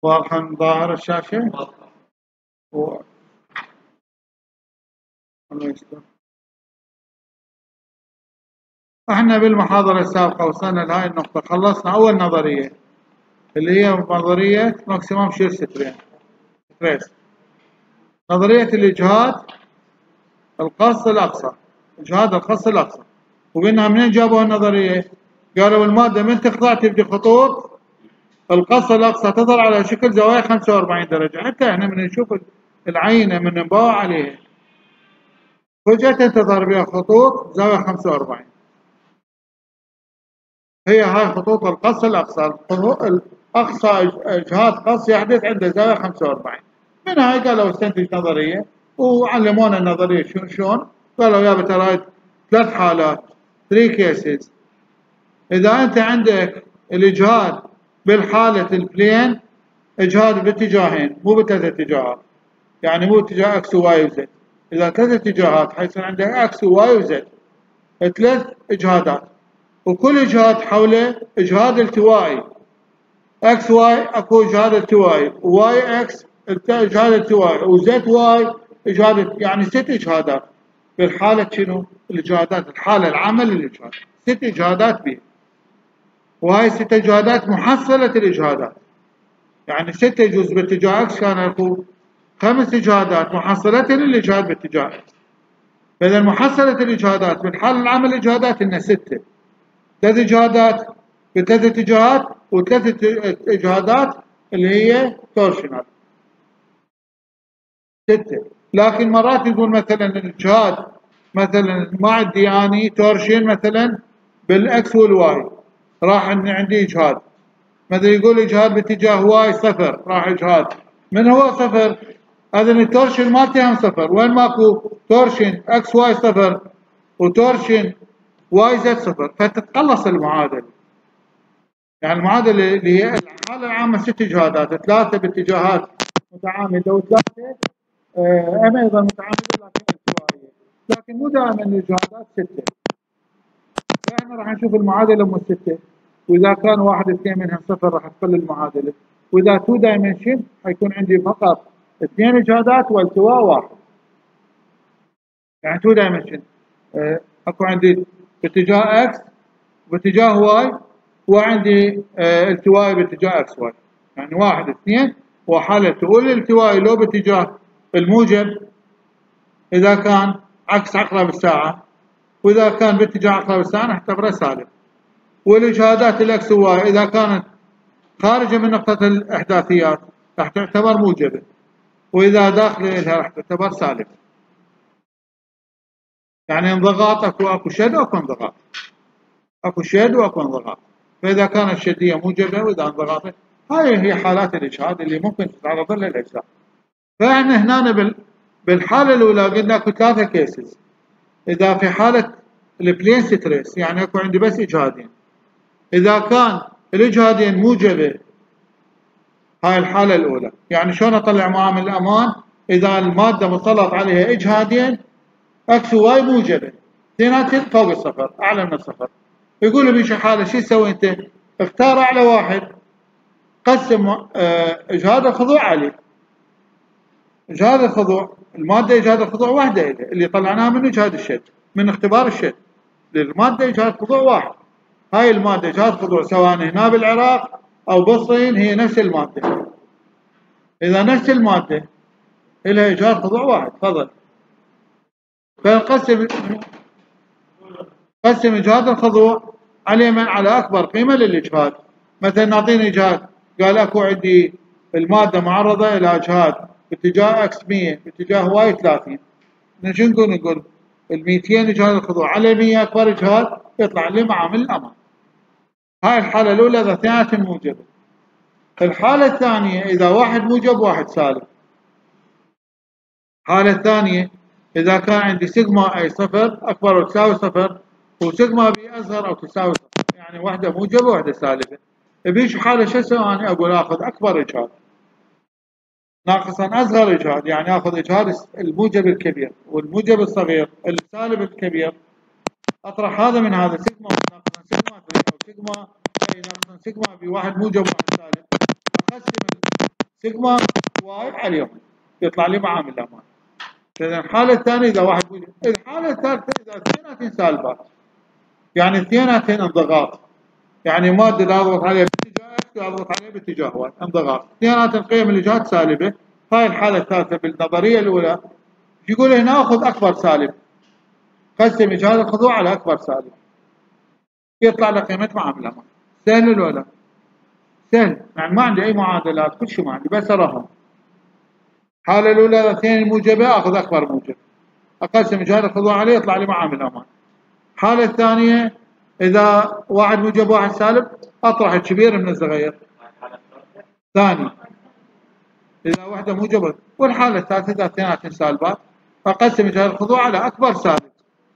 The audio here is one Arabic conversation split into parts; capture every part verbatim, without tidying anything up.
واضحة من ظاهر الشاشة؟ و... الله يستر. احنا بالمحاضرة السابقة وصلنا لهاي النقطة، خلصنا أول نظرية اللي هي نظرية ماكسيمم شير ستريس، نظرية الإجهاد القص الأقصى، إجهاد القص الأقصى. وقلنا منين جابوا النظرية؟ قالوا المادة من تقطع تبدي خطوط القص الأقصى تظهر على شكل زوايا خمسة وأربعين درجة، حتى احنا من نشوف العينة من نباوع عليها فجأة تظهر بها خطوط زاوية خمسة وأربعين. هي هاي خطوط القص الأقصى، الأقصى إجهاد قص يحدث عند زاوية خمسة وأربعين. من هاي قالوا استنتج نظرية وعلمونا النظرية شلون شلون. قالوا يا ترى ثلاث حالات ثري كيسز. إذا أنت عندك الإجهاد بالحالة البلين إجهاد باتجاهين مو بثلاث اتجاهات، يعني مو اتجاه اكس وواي وزد. إذا ثلاث اتجاهات حيصير عندك اكس وواي وزد، ثلاث إجهادات، وكل إجهاد حوله إجهاد التوائي. اكس واي اكو إجهاد التوائي، وواي اكس إجهاد التوائي، وزد واي إجهاد، يعني ست إجهادات بالحالة شنو؟ الإجهادات، الحالة العامة للإجهاد ست إجهادات بيه. وهاي ست إجهادات محصلة الإجهادات، يعني ستة يجوز باتجاه اكس كان اكو خمس إجهادات محصلة للإجهاد باتجاه اكس. فإذا محصلة الإجهادات بالحالة العامة للإجهادات إنها ستة، ثلاث إجهادات بثلاث اتجاهات وثلاث إجهادات اللي هي تورشنال ستة. لكن مرات يقول مثلا الإجهاد مثلا ما عندي اني تورشن مثلا بالاكس والواي، راح ان عندي إجهاد مثلا يقول إجهاد باتجاه واي صفر، راح إجهاد من هو صفر، هذا التورشن مالتي هم صفر. وين ماكو تورشن اكس واي صفر وتورشن واي زد صفر، فتتقلص المعادلة. يعني المعادلة اللي هي الحالة العامة ست إجهادات، ثلاثة باتجاهات متعامدة وثلاثة ام ايضا متعامدة لكن التوائية، لكن مو دائما الإجهادات ستة. فاحنا راح نشوف المعادلة مو ستة، واذا كان واحد اثنين منها صفر راح تقل المعادله. واذا تو دايمنشن حيكون عندي فقط اثنين اجهادات والتواء واحد. يعني تو دايمنشن اه اكو عندي باتجاه اكس وباتجاه واي، وعندي اه التواء باتجاه اكس واي، يعني واحد اثنين. وحاله تقول الالتواء لو باتجاه الموجب اذا كان عكس عقرب الساعه، واذا كان باتجاه عقرب الساعه نعتبره سالب. والإجهادات الأكس وواي إذا كانت خارجة من نقطة الإحداثيات راح تعتبر موجبة، وإذا داخلة لها راح تعتبر سالبة. يعني انضغاط أكو أكو شد وأكو انضغاط، أكو شد وأكو انضغاط. فإذا كانت الشدية موجبة وإذا انضغاطت، هاي هي حالات الإجهاد اللي ممكن تتعرض لها الأجزاء. فإحنا هنا بالحالة الأولى قلنا أكو ثلاثة كيسز. إذا في حالة البلين ستريس يعني أكو عندي بس إجهادين، إذا كان الإجهادين موجبة هاي الحالة الأولى. يعني شلون أطلع معامل الأمان؟ إذا المادة مسلط عليها إجهادين اكس وواي موجبة اثنيناتهم فوق الصفر أعلى من الصفر، يقول بيش حالة شو تسوي أنت؟ اختار أعلى واحد، قسم إجهاد الخضوع عليه. إجهاد الخضوع المادة إجهاد الخضوع واحدة إليه اللي طلعناها من إجهاد الشد، من اختبار الشد للمادة إجهاد خضوع واحد. هاي المادة إجهاد خضوع سواء هنا بالعراق أو بالصين هي نفس المادة. إذا نفس المادة إلها إجهاد خضوع واحد. تفضل. فنقسم قسم إجهاد الخضوع على من على أكبر قيمة للإجهاد. مثلا نعطيني إجهاد، قال أكو عندي المادة معرضة إلى إجهاد باتجاه إكس مية باتجاه واي ثلاثين. شو نقول؟ نقول ال مئتين إجهاد الخضوع على مية أكبر إجهاد يطلع لي معامل الأمان. هاي الحالة الأولى إذا اثنيناتهم موجبة. الحالة الثانية إذا واحد موجب واحد سالب. الحالة الثانية إذا كان عندي سيجما أي صفر أكبر أو تساوي صفر وسيجما بي أصغر أو تساوي صفر، يعني واحدة موجبة وواحدة سالبة. بيش حالة شو أسوي أنا؟ أقول آخذ أكبر إجهاد ناقصا أصغر إجهاد، يعني آخذ إجهاد الموجب الكبير والموجب الصغير السالب الكبير، أطرح هذا من هذا سيجما ناقصا سيجما أو سيجما أي ناقصا سيجما بي واحد موجب وواحد سالب، أقسم سيجما واي عليهم يطلع لي معامل الامان. اذا الحاله الثانيه اذا واحد بوجه. الحاله الثالثه اذا اثنيناتهم سالبات، يعني اثنيناتهم انضغاط، يعني ماده لا اضغط عليها باتجاه اكس ولا اضغط عليها باتجاه واي، انضغاط، اثنيناتهم قيم الجهات سالبه. هاي الحاله الثالثه بالنظريه الاولى يقول هنا اخذ اكبر سالب، قسم اجهاد الخضوع على اكبر سالب، يطلع لك قيمه معامل الامان. سهل ولا لا؟ سهل، يعني ما عندي اي معادلات، كل شيء ما عندي بس اراهم. الحاله الاولى اذا اثنين موجبه اخذ اكبر موجب، اقسم اجهاد الخضوع عليه يطلع لي معامل امان. الحاله الثانيه اذا واحد موجب واحد سالب اطرح الكبير من الصغير. ثاني اذا واحده موجبه. والحاله الثالثه اذا اثنيناتهم سالبات اقسم اجهاد الخضوع على اكبر سالب.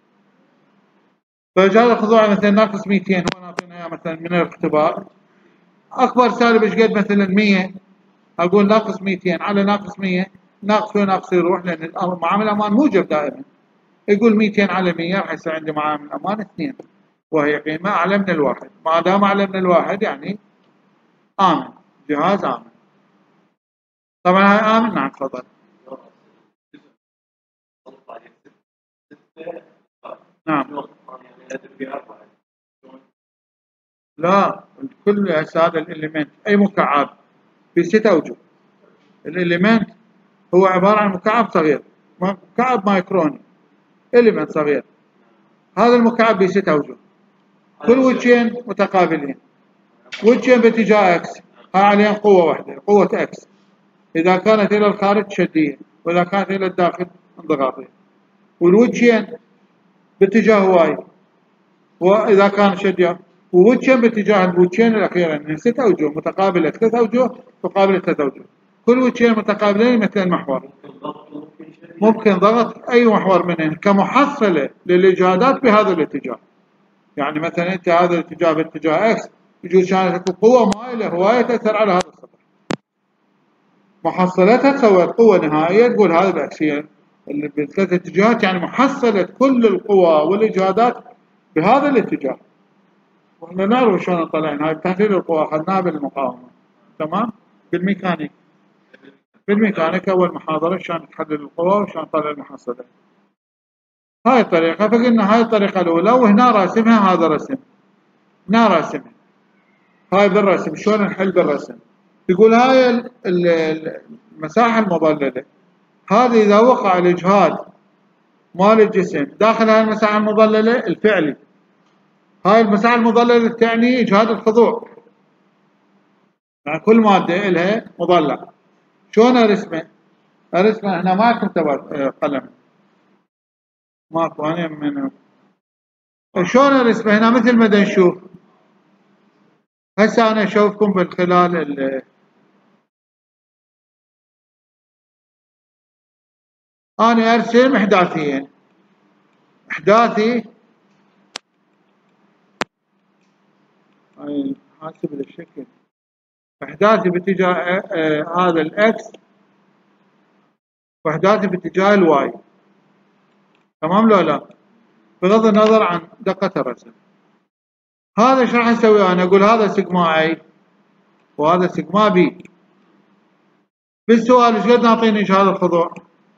فاجهاد الخضوع مثلا ناقص مئتين، هو ناطينا مثلا من الاختبار. اكبر سالب ايش قد؟ مثلا مئة، اقول ناقص مئتين على ناقص مئة، ناقص وناقص يروح لان معامل الامان موجب دائما. يقول مئتين على مئة راح يصير عندي معامل الامان اثنين، وهي قيمه اعلى من الواحد. ما دام اعلى من الواحد يعني امن، جهاز امن. طبعا هاي امن. نعم تفضل. نعم. لا، كل هسه هذا الاليمنت اي مكعب بست اوجه. الاليمنت هو عباره عن مكعب صغير، مكعب مايكروني، اليمنت صغير. هذا المكعب بست اوجه، كل وجهين متقابلين، وجهين باتجاه اكس، هاي عليهم قوه واحده، قوه اكس. اذا كانت الى الخارج شديه، واذا كانت الى الداخل انضغاطيه. والوجهين باتجاه واي، واذا كان شديه، ووجهين باتجاه الوجهين الاخيرين، من ست اوجه متقابله ثلاث اوجه تقابل ثلاث اوجه، كل وجهين متقابلين مثل المحور. ممكن ضغط اي محور منهم كمحصله للاجهادات بهذا الاتجاه. يعني مثلا انت هذا الاتجاه باتجاه اكس، يجوز كانت قوه مائله هوايه تاثر على هذا السطح، محصلتها تسوي قوه نهائيه تقول هذا الاكسيه اللي بالثلاث اتجاهات، يعني محصله كل القوى والاجهادات بهذا الاتجاه. واحنا نعرف شلون نطلع هاي بتحليل القوى، اخذناها بالمقاومه. تمام. بالميكانيك بالميكانيك اول محاضره شلون تحلل القوى وشلون نطلع المحصله. هاي الطريقه، فقلنا هاي الطريقه الاولى، وهنا راسمها هذا رسم، هنا راسمها هاي بالرسم. شلون نحل بالرسم؟ يقول هاي المساحه المظلله هذه اذا وقع الاجهاد مال الجسم داخل هاي المساحه المظلله الفعلي، هاي المساحه المظلله تعني اجهاد الخضوع، يعني كل ماده لها مظلل. شلون ارسمه؟ ارسمه هنا ماكو قلم، ماكو هنا من. شلون ارسمه هنا؟ مثل ما نشوف هسه انا اشوفكم من خلال ال انا ارسم احداثيين. احداثي هاي حاسب الشكل، احداثي باتجاه آه هذا الاكس، واحداثي باتجاه الواي. تمام لو لا؟ بغض النظر عن دقة الرسم. هذا ايش راح اسوي انا؟ اقول هذا سيجما اي وهذا سيجما بي. بالسؤال ايش قد نعطيني اجهاد الخضوع؟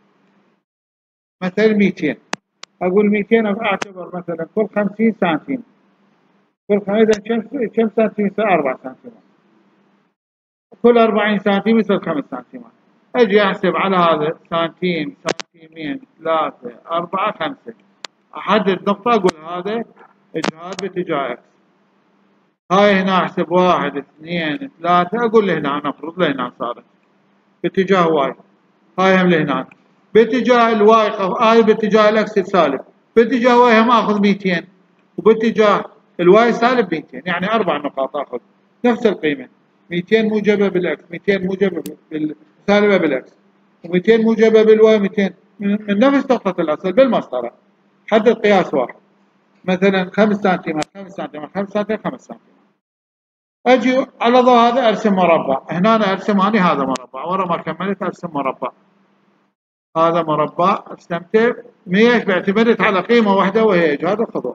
مثلا مئتين. اقول مئتين اعتبر مثلا كل خمسين سنتيم، كل اذا كم كم سنتيم يصير أربعة سنتيمات، كل أربعين سنتيم يصير خمس سنتيمات. اجي احسب على هذا سنتيم، سنتيمين، ثلاثة، أربعة، خمسة، احدد نقطة اقول هذا اجهاد باتجاه اكس. هاي هنا احسب واحد، اثنين، ثلاثة، اقول لهنا نفرض لهنا صارت باتجاه واي، هاي هم لهنا باتجاه الواي، هاي باتجاه الاكس سالب، باتجاه واي هم اخذ مئتين، وباتجاه الواي سالب مئتين، يعني اربع نقاط اخذ نفس القيمة. مئتين موجبة بالاكس، مئتين موجبة سالبة بالاكس، و200 موجبة بالواي، مئتين من نفس نقطة الاصل بالمسطرة. حدد قياس واحد، مثلا خمس سنتيمتر، خمس سنتيمتر، خمس سنتيمتر، خمس سنتيمتر. اجي على ضوء هذا ارسم مربع، هنا أنا ارسم اني هذا مربع، ورا ما كملت ارسم مربع، هذا مربع استمتع مية باعتمدت على قيمة واحدة وهي اجهاد الخضوع.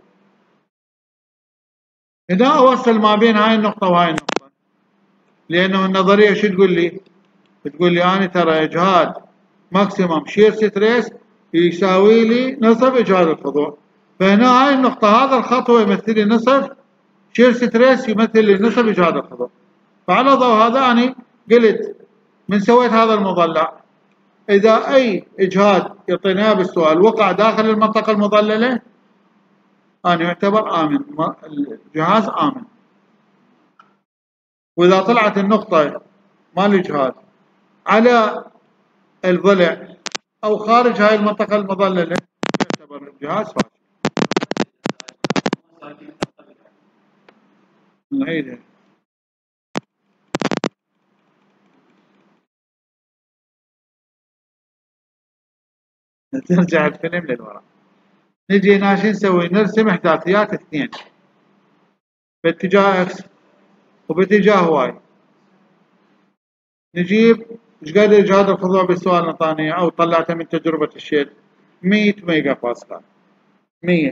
هنا اوصل ما بين هاي النقطة وهاي النقطة، لانه النظرية شو تقول لي؟ تقول لي أنا ترى إجهاد ماكسيمم شير ستريس يساوي لي نصف إجهاد الخضوع، فهنا هاي النقطة هذا الخط هو يمثل لي نصف شير ستريس يمثل لي نصف إجهاد الخضوع. فعلى ضوء هذا أنا قلت من سويت هذا المضلع إذا أي إجهاد يعطينا بالسؤال وقع داخل المنطقة المضللة أنا يعتبر آمن، الجهاز آمن. وإذا طلعت النقطة مال الإجهاد على الضلع أو خارج هاي المنطقة المضللة يعتبر الجهاز فاشل. نعيدها. نرجع الفيلم للوراء. نجي هنا شو نسوي؟ نرسم إحداثيات اثنين باتجاه اكس وباتجاه واي. نجيب ايش قد اجهاد الخضوع بالسؤال الثاني او طلعته من تجربة الشيل مية ميجا باسكال. مية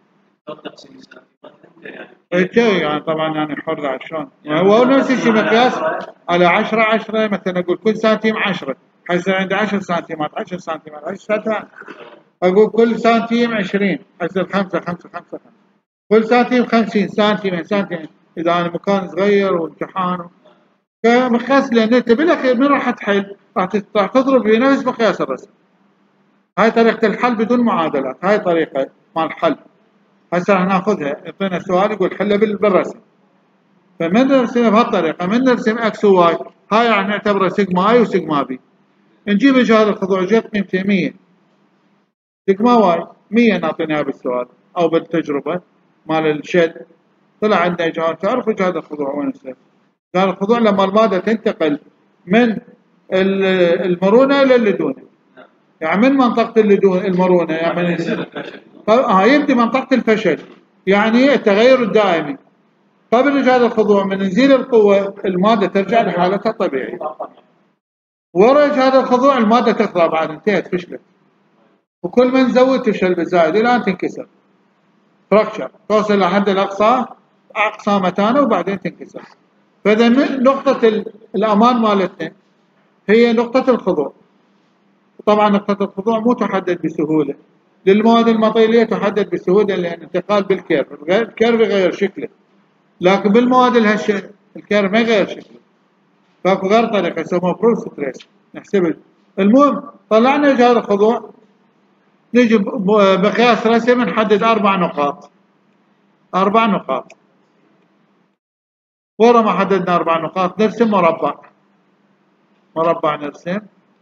اي يعني طبعا يعني حر شلون هو نفس الشيء مقياس على عشرة عشرة مثلا اقول كل سنتيم عشرة حيصير عندي عشر سنتيمات عشر سنتيمات عشر سنتيمات اقول كل سنتيم عشرين حيصير خمسة خمسة خمسة خمسة كل سنتيم خمسين سنتيم سنتيم اذا انا مكان صغير وامتحان فمقياس. لان انت بالاخير من راح تحل؟ راح تضرب بنفس مقياس الرسم. هاي طريقة الحل بدون معادلات، هاي طريقة مال الحل. هسه راح ناخذها يعطينا سؤال يقول حله بالرسم. فمن نرسمها بهالطريقة من نرسم اكس وواي هاي راح نعتبره سيجما اي وسيجما بي. نجيب اجهاد الخضوع جت قيمته مية سيجما واي مية نعطيناها بالسؤال او بالتجربة مال الشد طلع عندنا اجهاد. تعرف اجهاد الخضوع وين يصير؟ اجهاد الخضوع لما المادة تنتقل من المرونة إلى اللدونة. يعني من منطقة اللدونة المرونة يعني هاي يبدي منطقة الفشل يعني التغير الدائمي. قبل إجهاد الخضوع من نزيل القوة المادة ترجع لحالتها الطبيعية. ورا إجهاد الخضوع المادة تخضع بعد انتهت فشلت. وكل ما نزود تفشل بالزائد إلى أن تنكسر. فراكشر توصل لحد الأقصى أقصى متانة وبعدين تنكسر. فإذا من نقطة الأمان مالتنا هي نقطة الخضوع. طبعا نقطة الخضوع مو تحدد بسهولة. للمواد المطيلية تحدد بسهولة لأن انتقال بالكيرف، الكيرف يغير شكله. لكن بالمواد الهشة الكيرف ما يغير شكله. فاكو غير طريقة يسموها بروف ستريس نحسب. المهم طلعنا إجهاد الخضوع نجي بقياس رسم نحدد أربع نقاط. أربع نقاط. ورا ما حددنا أربع نقاط نرسم مربع. مربع نرسم.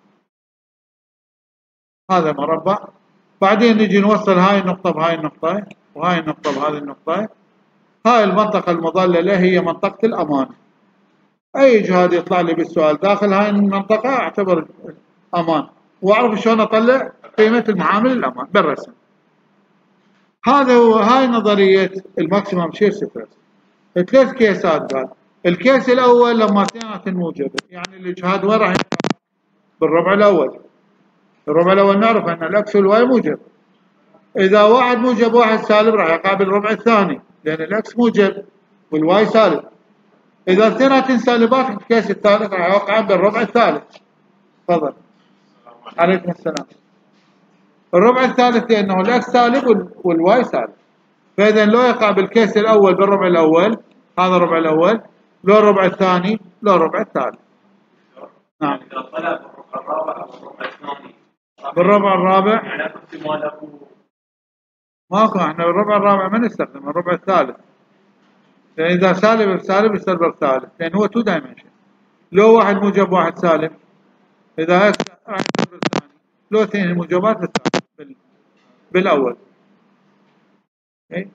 هذا مربع. بعدين نجي نوصل هاي النقطة بهاي النقطة وهاي النقطة بهذه النقطة. هاي المنطقة المضللة هي منطقة الأمان. أي إجهاد يطلع لي بالسؤال داخل هاي المنطقة أعتبر أمان وأعرف شلون أطلع قيمة المعامل الأمان بالرسم. هذا هو هاي نظرية الماكسيمم شير ستريس. ثلاث كيسات قال. الكيس الأول لما اثنيناتن موجبة يعني الإجهاد وين راح يقع؟ بالربع الأول. الربع الأول نعرف أن الأكس والواي موجب. إذا واحد موجب واحد سالب راح يقع بالربع الثاني لأن الأكس موجب والواي سالب. إذا اثنيناتن سالبات الكيس الثالث راح يوقع بالربع الثالث. تفضل. عليكم السلام. الربع الثالث لأنه الأكس سالب والواي سالب. فإذا لو يقع بالكيس الأول بالربع الأول هذا الربع الأول لو الربع الثاني لو الربع الثالث. نعم. إذا طلع بالربع الرابع أو الربع الثاني. بالربع الرابع. يعني احتمال أكو. ماكو احنا بالربع الرابع ما نستخدم الربع الثالث. لأن إذا سالب بسالب يصير بالثالث لأن هو تو دايمنشن. لو واحد موجب واحد سالب إذا هيك راح يصير بالثاني. لو اثنين موجبات بالثالث بال... بالأول. إيه؟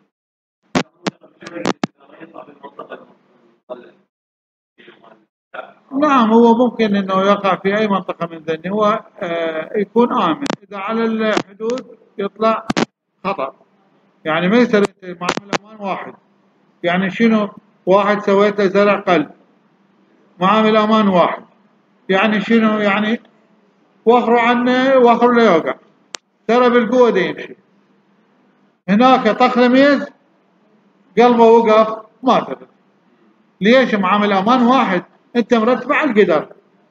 نعم هو ممكن انه يقع في اي منطقة من ذني هو آه يكون آمن. اذا على الحدود يطلع خطأ. يعني ما يصير معامل امان واحد. يعني شنو واحد سويته زرع قلب معامل امان واحد. يعني شنو يعني وخروا عنه وخروا لا يوقع. ترى بالقوة ده يمشي. هناك طخ لميز قلبه وقف ما ثبت. ليش معامل امان واحد انت مرتبه على القدر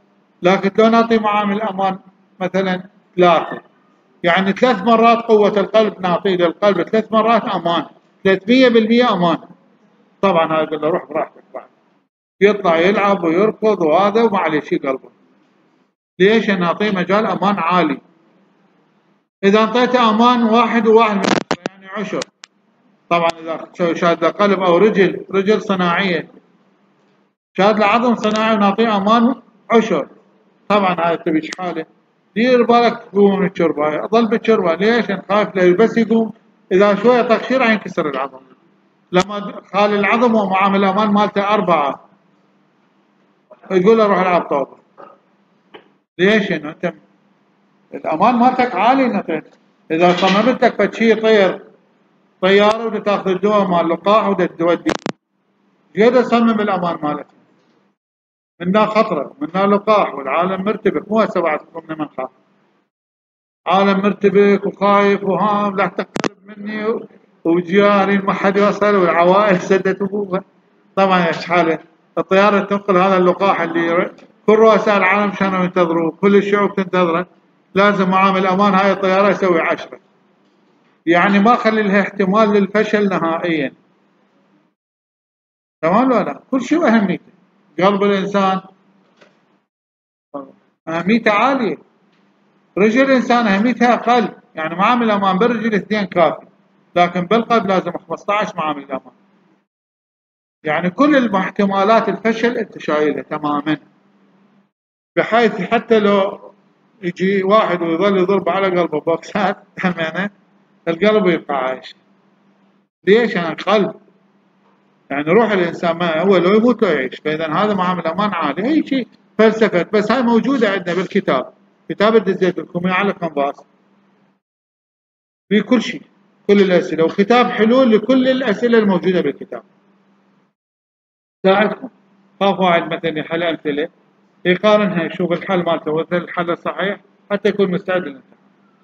لكن لو نعطي معامل امان مثلا ثلاثة، يعني ثلاث مرات قوة القلب نعطيه للقلب ثلاث مرات امان، ثلاثمية بالمية امان. طبعا هذا يقول له روح براحتك بعد، يطلع يلعب ويركض وهذا وما عليه شيء قلبه. ليش؟ نعطيه مجال امان عالي. اذا اعطيته امان واحد وواحد من يعني عشر. طبعا اذا شاد له قلب او رجل رجل صناعيه، شاد له عظم صناعي ونعطيه امان عشر، طبعا هاي تبي حاله. دير بالك تقوم من الشربه، اظل بالشربه. ليش؟ خايف له بس يقوم اذا شويه تقشير راح ينكسر العظم. لما خال العظم ومعامل الامان مالته اربعه، يقول له روح العب طوبه. ليش؟ انه انت الامان مالتك عالي. انك اذا صممت لك فشي يطير طياره وبدك تاخذ الدواء مال اللقاح وبدك تودي، قد تصمم الامان مالتك؟ منها خطره، منها لقاح، والعالم مرتبك. مو هسه بعد تكون من خاف، عالم مرتبك وخايف وهام لا تقترب مني وجياري ما حد يوصل والعوائل سدت ابوها. طبعا ايش حاله؟ الطياره تنقل هذا اللقاح اللي كل رؤساء العالم كانوا ينتظروه، كل الشعوب تنتظره، لازم معامل امان هاي الطياره يسوي عشرة. يعني ما خلي لها احتمال للفشل نهائيا. تمام ولا لا؟ كل شيء اهميته. قلب الانسان اهميته عاليه، رجل الانسان اهميتها اقل. يعني معامل امان بالرجل اثنين كافي، لكن بالقلب لازم خمسة عشر معامل امان. يعني كل احتمالات الفشل انت شايلها تماما، بحيث حتى لو يجي واحد ويظل يضرب على قلبه بوكسات همينه القلب يبقى عايش. ليش؟ يعني القلب يعني روح الانسان ما هو لو يموت لو يعيش. فاذا هذا معامل امان عالي. هي شيء فلسفه، بس هاي موجوده عندنا بالكتاب. كتاب الدزيت لكم على كنفاس في كل شيء، كل الاسئله، وكتاب حلول لكل الاسئله الموجوده بالكتاب. ساعدكم خاف واحد مثلا يحل امثله يقارنها يشوف الحل مالته ومثل الحل الصحيح حتى يكون مستعد للامتحان.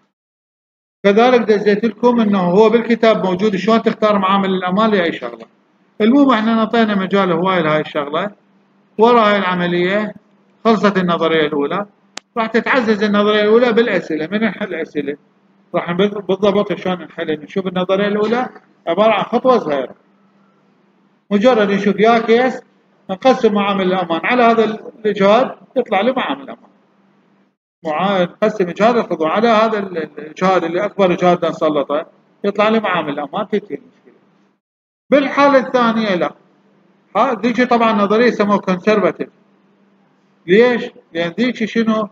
كذلك دزيت لكم انه هو بالكتاب موجود شلون تختار معامل الامان لاي شغله. المهم احنا نعطينا مجال هواي لهاي الشغله. ورا هاي العمليه خلصت النظريه الاولى، راح تتعزز النظريه الاولى بالاسئله. من نحل اسئله راح بالضبط شلون نحل. نشوف النظريه الاولى عباره عن خطوه صغيره، مجرد نشوف يا كيس نقسم معامل الامان على هذا الاجهاد يطلع لي معامل الامان. نقسم اجهاد الخضوع على هذا الاجهاد اللي اكبر اجهاد نسلطه يطلع لي معامل الامان، تنتهي المشكله. بالحاله الثانيه لا، ذيك طبعا نظريه يسموها كونسرفاتيف. ليش؟ لان ذيك شنو؟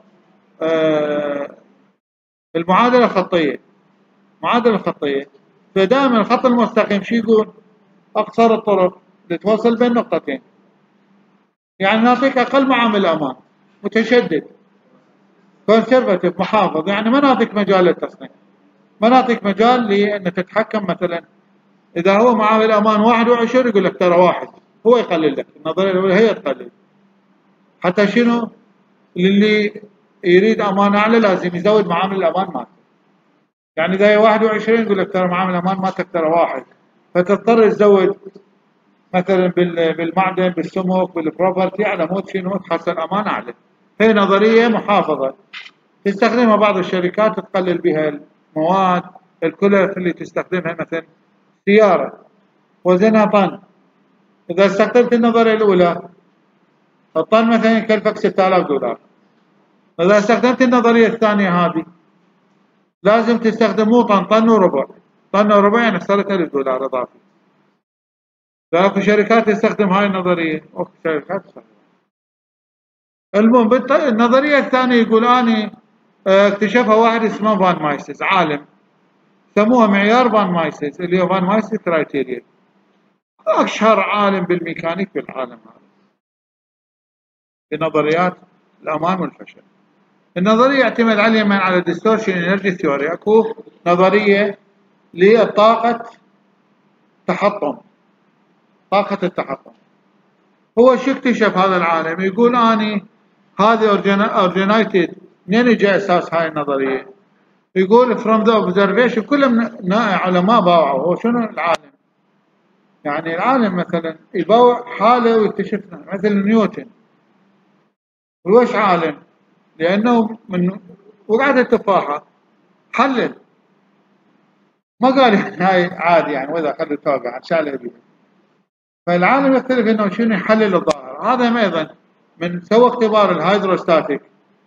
آه المعادله الخطيه. معادله الخطيه فدائما الخط المستقيم شو يقول؟ اقصر الطرق اللي توصل بين نقطتين. يعني نعطيك اقل معامل امان، متشدد كونسرفاتيف محافظ، يعني ما نعطيك مجال للتصنيع، ما نعطيك مجال لان تتحكم. مثلا اذا هو معامل امان واحد وعشرين يقول لك ترى واحد، هو يقلل لك. النظريه الاولى هي تقلل. حتى شنو؟ اللي يريد امان اعلى لازم يزود معامل الامان مالته. يعني اذا هي واحد وعشرين يقول لك ترى معامل الامان مالتك ترى واحد، فتضطر تزود مثلا بالمعدن بالسمك بالبروبرتي على مود شنو تحصل امان اعلى. هي نظريه محافظه تستخدمها بعض الشركات تقلل بها المواد. الكلف اللي تستخدمها مثلا سياره وزنها طن، اذا استخدمت النظريه الاولى الطن مثلا يكلفك ستة آلاف دولار. اذا استخدمت النظريه الثانيه هذه لازم تستخدم مو طن، طن وربع. طن وربع يعني خسرت ألف دولار اضافي. فاكو شركات تستخدم هاي النظريه واكو شركات تستخدم. المهم النظريه الثانيه يقول اني اكتشفها واحد اسمه فان مايسز، عالم سموها معيار فان مايسز اللي هو فان مايسز كرايتيريا، اشهر عالم بالميكانيك بالعالم هذا بنظريات الامان والفشل. النظريه يعتمد عليها من على ديستورشن انرجي ثيوري. اكو نظريه لطاقه تحطم، طاقه التحطم. هو شو اكتشف هذا العالم؟ يقول اني هذه اورجينايتد. منين اجى اساس هاي النظريه؟ يقول from the observation. كلهم علماء باوعوا. هو شنو العالم؟ يعني العالم مثلا يباوع حاله ويكتشفنا. مثلا نيوتن وش عالم؟ لأنه من وقعت التفاحة حلل، ما قال يعني هاي عادي يعني وإذا أخذت توقع عن شالها بيها. فالعالم يختلف إنه شنو يحلل الظاهرة. هذا أيضا من سوى اختبار الهيدروستاتيك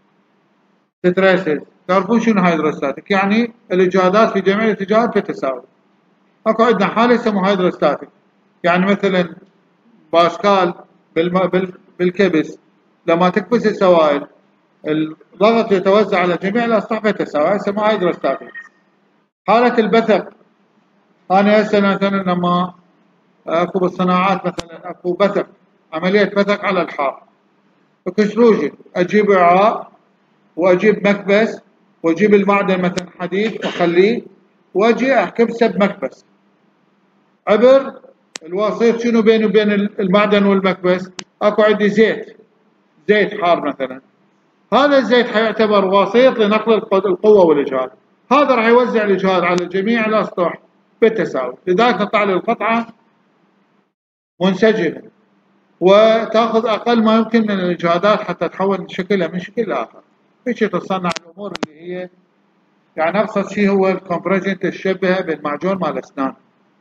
ستريسز. تعرفون شنو هيدروستاتيك؟ يعني الإجهادات في جميع الاتجاهات بالتساوي. اكو عندنا حالة يسموها هيدروستاتيك، يعني مثلا باسكال بالم... بالكبس لما تكبس السوائل الضغط يتوزع على جميع الأسطح بالتساوي، يسموها هيدروستاتيك. حالة البثق، أنا هسه مثلا لما اكو بالصناعات مثلا اكو بثق، عملية بثق على الحار، اكستروجن، اجيب وعاء واجيب مكبس واجيب المعدن مثلا حديد واخليه واجي اكبسه بمكبس. عبر الوسيط شنو بينه وبين المعدن والمكبس؟ اكو عندي زيت، زيت حار مثلا، هذا الزيت حيعتبر وسيط لنقل القوة والإجهاد. هذا راح يوزع الإجهاد على جميع الأسطح بالتساوي، لذلك تطلع لي القطعة منسجمة وتأخذ أقل ما يمكن من الإجهادات حتى تحول شكلها من شكل لآخر. هيك تصنع الأمور اللي هي يعني أبسط شيء هو الكومبريشن، تشبهه بالمعجون مال الأسنان.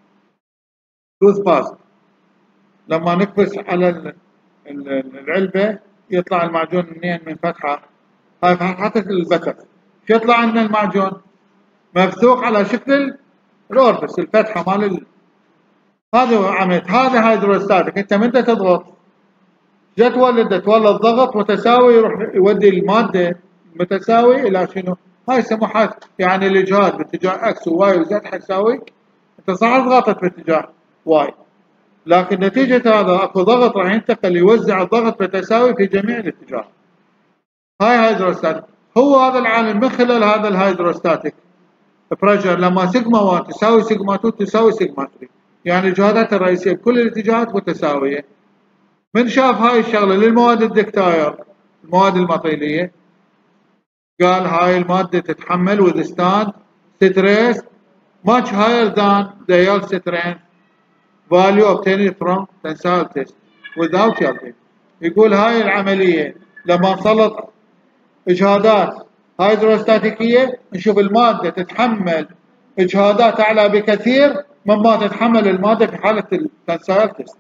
توث باست لما نكبس على العلبة يطلع المعجون منين؟ من فتحة، هاي فتحة البثق. شو يطلع عندنا المعجون؟ مفتوح على شكل الأوربس، الفتحة مال ال... هذا عملت هذا هيدروستاتيك. انت من تضغط جت تولد تولد ضغط متساوي يروح يودي المادة متساوي إلى شنو؟ هاي يسموها يعني الإجهاد باتجاه اكس وواي وزد حيساوي. انت صح ضغطت باتجاه واي، لكن نتيجة هذا اكو ضغط راح ينتقل يوزع الضغط بتساوي في جميع الاتجاهات. هاي هيدروستاتيك. هو هذا العالم من خلال هذا الهيدروستاتيك بريشر لما سيجما واحد تساوي سيجما اثنين تساوي سيجما ثلاثة، يعني الجهادات الرئيسية بكل الاتجاهات متساوية. من شاف هاي الشغلة للمواد الدكتاير، المواد المطيلية، قال هاي المادة تتحمل withstand stress much higher than the yield strength value obtained from tensile test without yielding. يقول هاي العملية لما نسلط إجهادات هيدروستاتيكية نشوف المادة تتحمل إجهادات أعلى بكثير مما تتحمل المادة في حالة التنسايل تيست.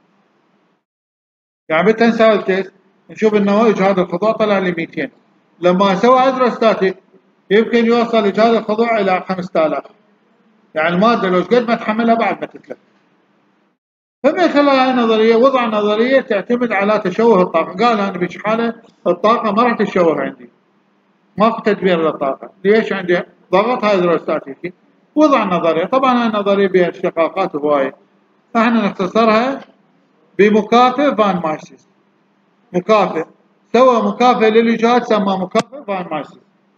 يعني بالتنسايل تيست نشوف إنه إجهاد الخضوع طلع لي مئتين، لما أسوي هيدروستاتيك يمكن يوصل إجهاد الخضوع إلى خمسة آلاف. يعني المادة لو قد ما تحملها بعد ما تتلف. فمن خلال هاي النظرية وضع نظرية تعتمد على تشوه الطاقة. قال أنا بش حالة الطاقة ما راح تتشوه عندي، ماكو تدبير للطاقة. ليش؟ عندي ضغط هيدروستاتيكي. وضع نظرية، طبعا هاي النظرية بها اشتقاقات هواية، احنا نختصرها بمكافئ فان مايسيس. مكافئ سوى مكافئ للإجهاد سمى مكافئ فان مايسيس.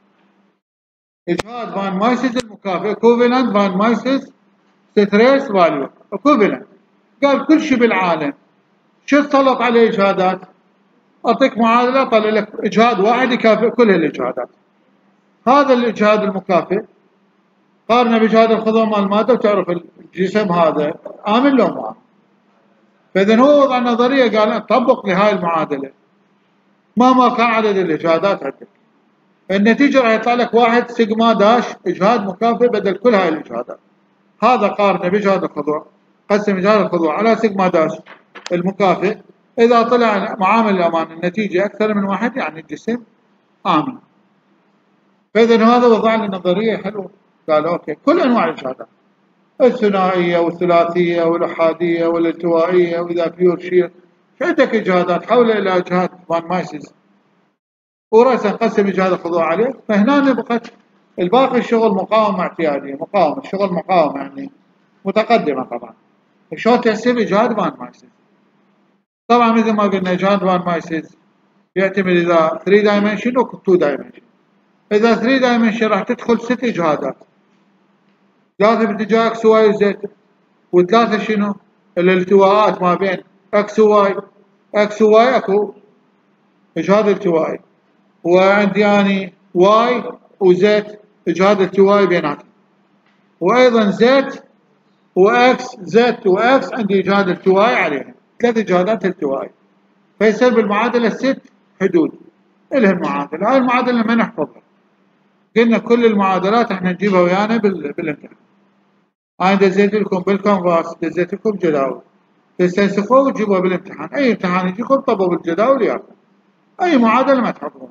إجهاد فان مايسيس المكافئ equivalent فان مايسيس ستريس فاليو equivalent. قال كل شيء بالعالم شو تسلط عليه إجهادات؟ أعطيك معادلة طلع لك إجهاد واحد يكافئ كل الإجهادات. هذا الإجهاد المكافئ قارنه بإجهاد الخضوع مال المادة وتعرف الجسم هذا آمن لو ما آمن. فإذا هو وضع نظرية قال طبق لهاي المعادلة مهما كان عدد الإجهادات عندك، النتيجة راح يطلع لك واحد سيجما داش إجهاد مكافئ بدل كل هاي الإجهادات. هذا قارنه بإجهاد الخضوع، قسم إجهاد الخضوع على سيجما داش المكافئ، إذا طلع معامل الأمان النتيجة أكثر من واحد يعني الجسم آمن. فإذا هذا وضع لي نظرية حلوة. قال أوكي كل أنواع الإجهادات، الثنائية والثلاثية والأحادية والالتوائية وإذا بيور شير، عندك إجهادات حول إلى إجهاد فان مايسيس ورأسا نقسم إجهاد الخضوع عليه. فهنا بقت الباقي الشغل مقاومة اعتيادية، مقاومة الشغل مقاومة يعني متقدمة. طبعا شلون تحسب إجهاد فان مايسيس؟ طبعا مثل ما قلنا إجهاد فان مايسيس يعتمد إذا ثري دايمنشن أو تو دايمنشن. إذا ثري دايمنشن راح تدخل ست إجهادات، ثلاثة باتجاه اكس واي وزد، وثلاثة شنو؟ الالتواءات ما بين اكس وواي. اكس وواي اكو اجهاد التوائي، وعندي اني واي وزد اجهاد التوائي بيناتهم، وايضا زد واكس، زد واكس عندي اجهاد التوائي عليهم، ثلاث اجهادات التوائي. فيصير بالمعادلة ست حدود. إلها المعادلة. هاي المعادلة ما نحفظها، قلنا كل المعادلات احنا نجيبها ويانا بالامتحان. أنا دزيت لكم بالكونفاس، دزيت لكم جداول تستنسخوه وتجيبوها بالامتحان. أي امتحان يجيكم طبوا بالجداول ياكم، أي معادلة ما تحفظون.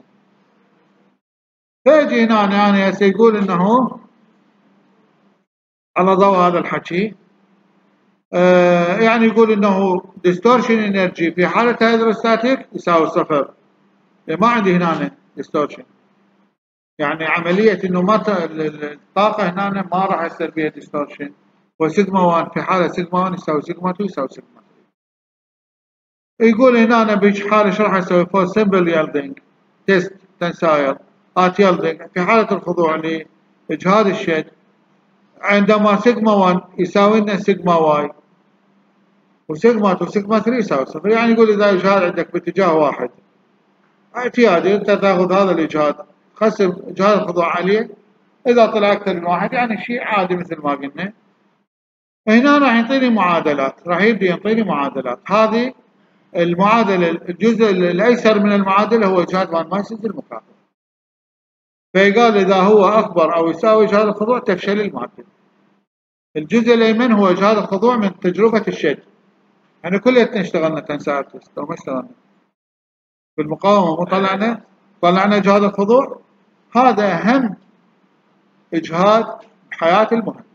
فيجي هنا يعني هسه يقول إنه على ضوء هذا الحكي آه يعني يقول إنه ديستورشن انرجي في حالة هيدروستاتيك يساوي صفر. ما عندي هنا ديستورشن، يعني عملية إنه ما الطاقة هنا ما راح يصير بها ديستورشن. وسيجما واحد في حالة سيجما واحد يساوي سيجما اثنين يساوي سيجما ثلاثة. يقول هنا بيج حالة شو راح يسوي؟ فور سمبل يلدينج تيست تنسايل ات يلدينج في حالة الخضوع لإجهاد الشد عندما سيجما واحد يساوي لنا سيجما واي وسيجما اثنين وسيجما ثلاثة يساوي صفر. يعني يقول إذا إجهاد عندك باتجاه واحد اعتيادي أنت تاخذ هذا الإجهاد قسم إجهاد الخضوع عليه، إذا طلع أكثر من واحد يعني شيء عادي مثل ما قلنا. هنا راح يعطيني معادلات، راح يبدأ يعطيني معادلات. هذه المعادلة الجزء الأيسر من المعادلة هو إجهاد فان مايسز المكافئ. فقال إذا هو أكبر أو يساوي إجهاد الخضوع تفشل المادة. الجزء الأيمن هو إجهاد الخضوع من تجربة الشد. يعني كلياتنا اشتغلنا تنسايل تيست أو ما اشتغلنا بالمقاومة، مو طلعنا طلعنا إجهاد الخضوع. هذا أهم إجهاد بحياة المهندس.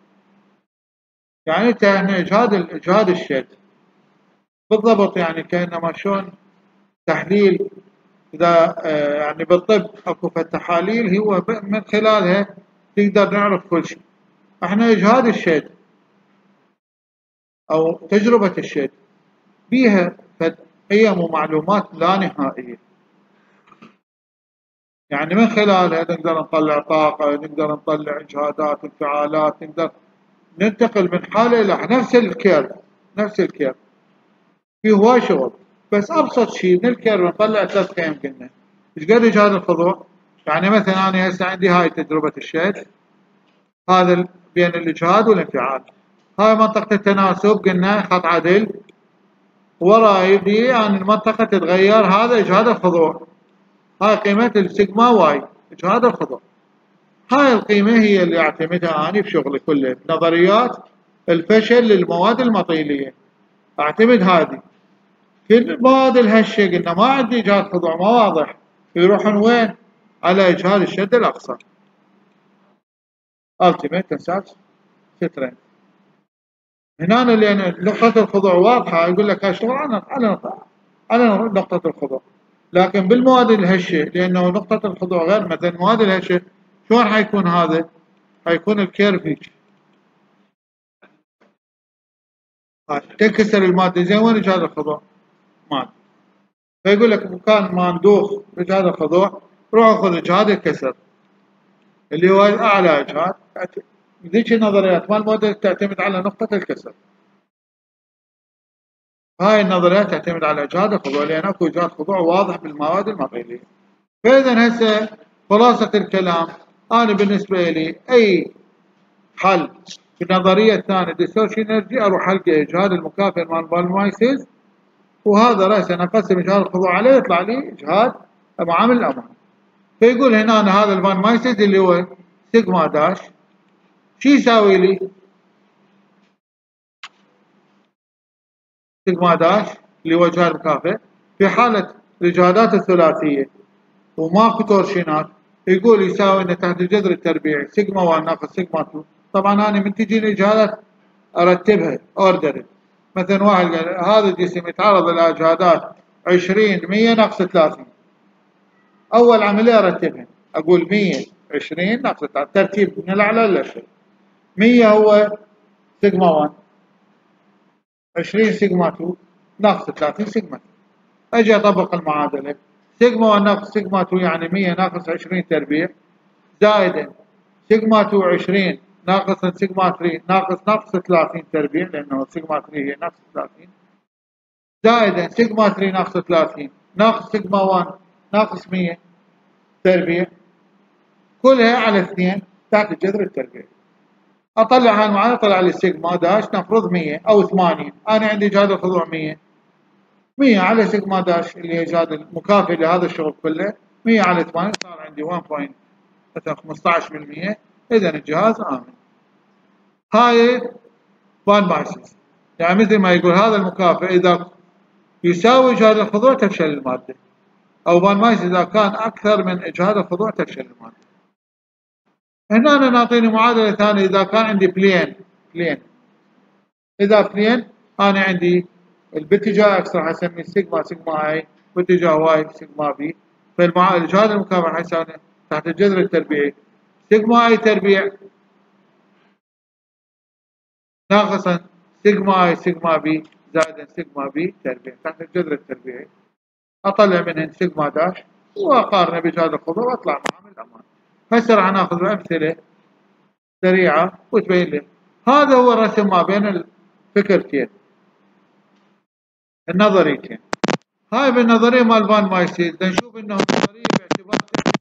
يعني هنا إجهاد إجهاد الشد بالضبط، يعني كأنما شلون تحليل إذا يعني بالطب أكو تحاليل هو من خلالها تقدر نعرف كل شيء. احنا إجهاد الشد أو تجربة الشد بيها قيم ومعلومات لا نهائية، يعني من خلالها نقدر نطلع طاقة، نقدر نطلع إجهادات انفعالات، نقدر ننتقل من حالة إلى نفس الكيرف نفس الكيرف في هواي شغل. بس أبسط شيء من الكيرف نطلع ثلاث قيم. قلنا إيش قد إجهاد الخضوع؟ يعني مثلا أنا هسه عندي هاي تجربة الشد، هذا بين الإجهاد والانفعال، هاي منطقة التناسب قلنا خط عدل، وراء يبدي يعني المنطقة تتغير، هذا إجهاد الخضوع. هاي قيمة السيجما واي إجهاد الخضوع. هاي القيمة هي اللي أعتمدها أنا بشغلي كله بنظريات الفشل للمواد المطيلية. أعتمد هذه في المواد الهشة قلنا ما عندي إجهاد خضوع ما واضح، يروحون وين؟ على إجهاد الشد الأقصى Ultimate Tensile Strength. هنا لأن نقطة الخضوع واضحة يقول لك هالشغل على على على نقطة الخضوع. لكن بالمواد الهشة لأنه نقطة الخضوع غير، مثلا المواد الهشة شلون حيكون هذا؟ حيكون الكيرف هيك تنكسر المادة زين، وين إجهاد الخضوع؟ مادة. فيقول لك مكان ما ندوخ إجهاد الخضوع روح خذ إجهاد الكسر اللي هو أعلى إجهاد. ذيك النظريات مال الموديل تعتمد على نقطة الكسر. هاي النظريات تعتمد على إجهاد الخضوع لأن أكو إجهاد خضوع واضح بالمواد المطيلية. فإذا هسه خلاصة الكلام أنا بالنسبة لي أي حل في النظرية الثانية ديستورشن انرجي أروح ألقى إجهاد المكافئ مال فان مايسز، وهذا رأسا أنا أقسم إجهاد الخضوع عليه يطلع لي إجهاد معامل الأمان. فيقول هنا أنا هذا الفان مايسز اللي هو سيجما داش شو يساوي لي؟ سيجما داش اللي هو إجهاد مكافئ في حالة الإجهادات الثلاثية وماكو تورشينات، يقول يساوي إنه تحت الجذر التربيعي سيجما واحد ناقص سيجما اثنين. طبعا أنا من تجي الإجهادات أرتبها أوردر. مثلا واحد قال هذا الجسم يتعرض إلى إجهادات عشرين مية ناقص ثلاثين، أول عملية أرتبها أقول مية عشرين ناقص ثلاثين ترتيب من الأعلى للأسفل. مية هو سيجما واحد، عشرين سيجما اثنين ناقص ثلاثين سيجما اثنين. أجي أطبق المعادلة سيجما واحد ناقص سيجما اثنين يعني مية ناقص عشرين تربيع زائدا سيجما اثنين عشرين ناقص سيجما ثلاثة ناقص ناقص ثلاثين تربيع لأنه سيجما ثلاثة هي ناقص ثلاثين زائدا سيجما ثلاثة ناقص ثلاثين ناقص سيجما واحد ناقص مية تربيع كلها على اثنين تحت الجذر التربيعي. أطلع هاي المعادلة طلع لي سيجما داش نفرض مية أو ثمانين. أنا عندي إجهاد الخضوع مية مية على سيجما داش اللي هي جهاد المكافئ لهذا الشغل كله، مية على ثمانية صار عندي واحد فاصلة خمسة عشر بالمية. إذا الجهاز آمن. هاي فان مايسيس، يعني مثل ما يقول هذا المكافئ إذا يساوي إجهاد الخضوع تفشل المادة، أو فان مايسيس إذا كان أكثر من إجهاد الخضوع تفشل المادة. هنا أنا نعطيني معادلة ثانية إذا كان عندي بلين بلين إذا بلين أنا عندي باتجاه إكس راح أسميه سيجما سيجما أي، باتجاه واي سيجما بي. فالإجهاد المكافئ راح يساوي تحت الجذر التربيعي سيجما أي تربيع ناقصا سيجما أي سيجما بي زائدا سيجما بي تربيع تحت الجذر التربيعي. أطلع منهن سيجما داش وأقارنه بإجهاد الخضوع وأطلع معامل الأمان. هسه راح ناخذ أمثلة سريعة وتبين لي. هذا هو الرسم ما بين الفكرتين النظريتين. هاي بالنظرية مال فان مايسيس نشوف انه النظرية باعتبار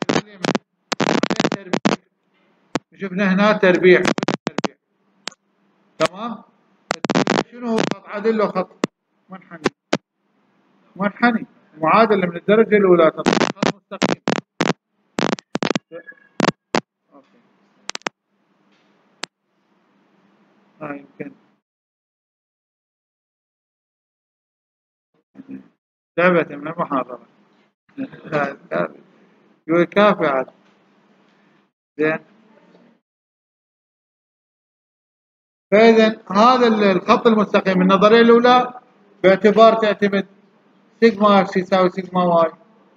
تربيع. شفنا هنا تربيع تربيع تمام. شنو هو خط عدل له خط منحني منحني معادلة من الدرجة الأولى تطلع خط مستقيم. اوكي هاي يمكن تعبت من المحاضرة. يقول كافي عاد زين. فإذا هذا الخط المستقيم النظرية الأولى باعتبار تعتمد سيجما اكس يساوي سيجما واي،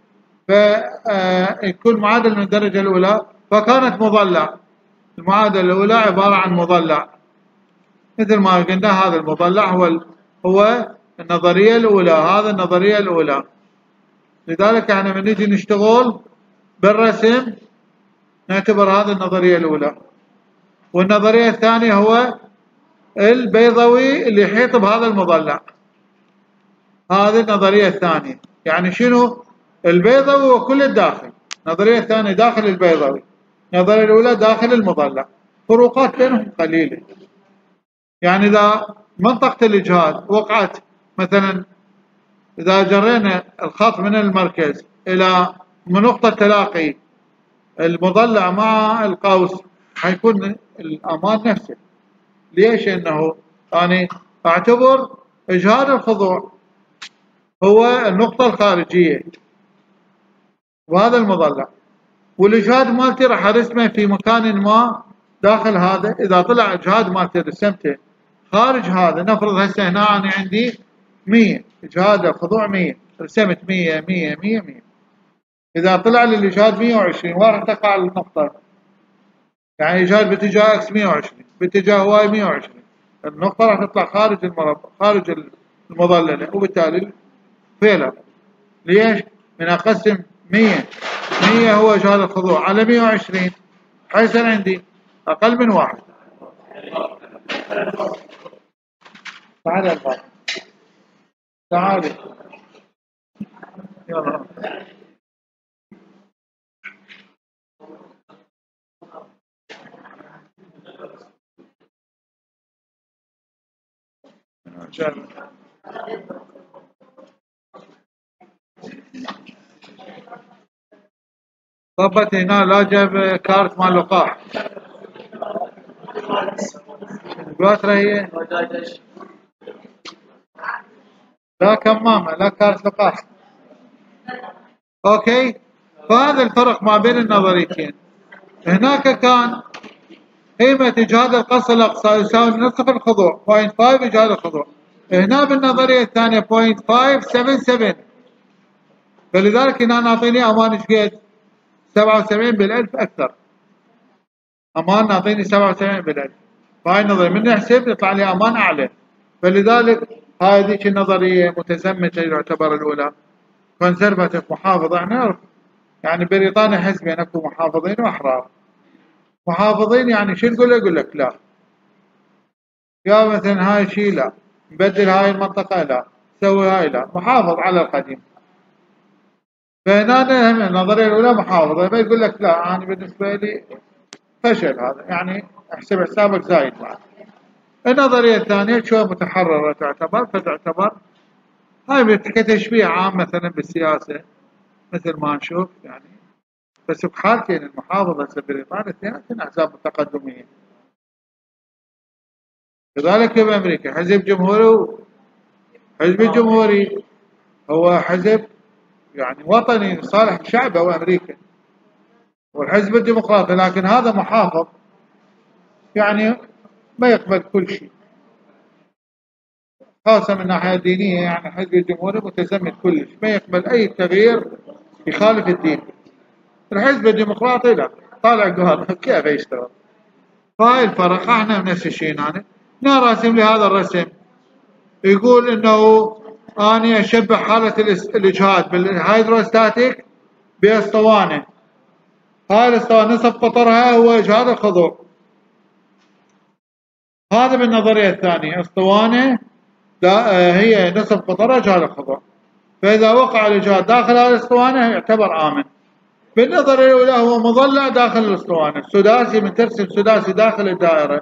فيكون معادل من الدرجة الأولى، فكانت مضلع. المعادلة الأولى عبارة عن مضلع مثل ما قلنا. هذا المضلع هو هو النظرية الأولى، هذا النظرية الأولى. لذلك احنا من نجي نشتغل بالرسم نعتبر هذه النظرية الأولى. والنظرية الثانية هو البيضوي اللي يحيط بهذا المضلع. هذه النظرية الثانية. يعني شنو؟ البيضوي وكل الداخل. النظرية الثانية داخل البيضوي، النظرية الأولى داخل المضلع. فروقات بينهم قليلة. يعني إذا منطقة الإجهاد وقعت مثلا، إذا جرينا الخط من المركز إلى من نقطة تلاقي المضلع مع القوس حيكون الأمان نفسه. ليش؟ إنه أنا أعتبر إجهاد الخضوع هو النقطة الخارجية وهذا المضلع، والإجهاد مالتي راح أرسمه في مكان ما داخل هذا. إذا طلع إجهاد مالتي رسمته خارج هذا، نفرض هسه هنا أنا عندي مية إجهاد الخضوع مية، رسمت مية مية مية مية. إذا طلع لي الإجهاد مية وعشرين وين راح تقع النقطة؟ يعني إجهاد باتجاه إكس مية وعشرين باتجاه واي مية وعشرين، النقطة راح تطلع خارج المربع خارج المظللة، وبالتالي فيلر. ليش؟ من أقسم مية مية هو إجهاد الخضوع على مية وعشرين حيصير عندي أقل من واحد. تعالي الباب تعالي يلا. ضبط هنا لا جاب كارت مال لقاح. الباترة هي لا كمامة لا كارت لقاح. اوكي. فهذا الفرق ما بين النظريتين. هناك كان قيمة إجهاد القص الأقصى يساوي نصف الخضوع صفر فاصلة خمسة إجهاد الخضوع. هنا بالنظرية الثانية صفر فاصلة خمسة سبعة سبعة. فلذلك هنا نعطيني أمان ايش قد؟ سبعة وسبعين بالألف أكثر. أمان نعطيني سبعة وسبعين بالألف. فهاي النظرية من نحسب يطلع لي أمان أعلى. فلذلك هاي ذيك النظرية متزمتة يعتبر الأولى. كونسرفاتيف محافظة نعرف. يعني بريطانيا حزبين اكو محافظين واحرار. محافظين يعني شو نقول له؟ يقول لك لا. يا مثلا هاي شيء لا. نبدل هاي المنطقة لا. سوي هاي لا. محافظ على القديم. فهنا النظرية الأولى محافظة، ما يقول لك لا أنا بالنسبة لي فشل هذا، يعني احسب حسابك زايد بعد. النظرية الثانية شوي متحررة تعتبر، فتعتبر هاي كتشبيه عام مثلا بالسياسة مثل ما نشوف يعني، بس بحالتين المحافظة هسه بريطانيا اثنيناتهم أحزاب تقدمية. كذلك بأمريكا حزب جمهوري، حزب الجمهوري هو حزب يعني وطني لصالح الشعب أو أمريكا، والحزب الديمقراطي لكن هذا محافظ يعني ما يقبل كل شيء، خاصة من الناحية الدينية يعني الحزب الجمهوري متزمت كلش ما يقبل أي تغيير يخالف الدين. الحزب الديمقراطي لا، طالع قال كيف يشتغل. فهاي الفرق. احنا نفس الشيء يعني هنا راسم لي هذا الرسم يقول انه اني اشبه حالة الاجهاد بالهيدروستاتيك باسطوانة. هاي الاسطوانة نصف قطرها هو اجهاد الخضوع. هذا بالنظرية الثانية اسطوانة هي نصف قطرها اجهاد الخضوع، فاذا وقع الاجهاد داخل هذه الاسطوانة يعتبر امن. بالنظرية الأولى هو مضلع داخل الأسطوانة، السداسي من ترسم سداسي داخل الدائرة،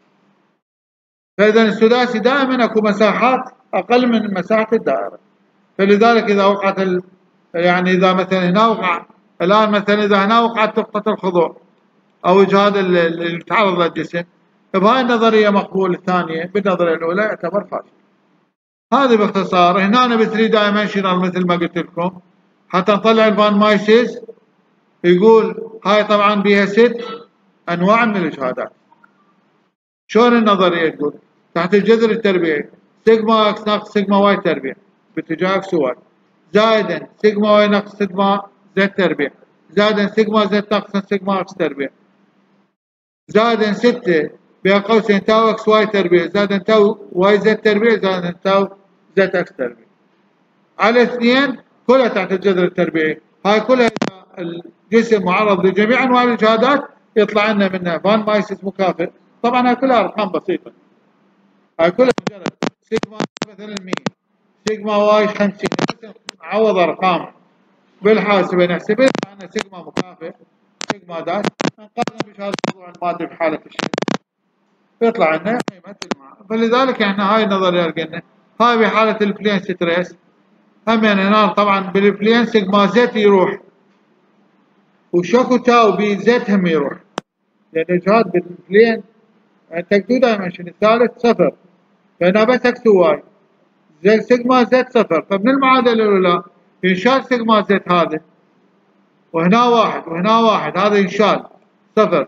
فإذا السداسي دائما أكو مساحات أقل من مساحة الدائرة، فلذلك إذا وقعت ال... يعني إذا مثلا هنا وقع الآن مثلا إذا هنا وقعت نقطة الخضوع أو إجهاد اللي يتعرض للجسم، بهاي النظرية مقبول. الثانية بالنظرية الأولى يعتبر فاشل. هذه باختصار. هنا ب ثري دايمنشنال مثل ما قلت لكم حتى نطلع الفان مايسز. يقول هاي طبعا بها ست انواع من الاجهادات. شلون النظريه تقول؟ تحت الجذر التربيعي سيجما اكس ناقص سيجما واي تربيع باتجاه اكس واي، زائدا سيجما واي ناقص سيجما زد تربيع، زائدا سيجما زد ناقص سيجما اكس تربيع، زائدا ستة بين قوسين تاو اكس واي تربيع، زائدا تاو واي زد تربيع، زائدا تاو زد اكس تربيع على اثنين كلها تحت الجذر التربيعي. هاي كلها الجسم معرض لجميع انواع الاجهادات يطلع لنا منها فان مايسس مكافئ. طبعا هاي كلها ارقام بسيطه، هاي كلها مجرد سيجما مثلا مية، سيجما واي خمسين، عوض ارقام بالحاسبه نحسب لنا سيجما مكافئ سيجما داش نقارن بهذا الموضوع المادي بحاله الشيء يطلع لنا قيمه الماء. فلذلك احنا هاي النظريه لقينا هاي بحاله البلين ستريس هم يعني هنا طبعا بالبلين سيجما زد يروح وشوكو تاو بي زد هم يروح، لان الاجهاد بالبلين عندك تو دايمنشن الثالث صفر، فهنا بس اكس واي زي سيجما زد صفر، فمن المعادله الاولى ينشال سيجما زد هذا وهنا واحد وهنا واحد، هذا ينشال صفر،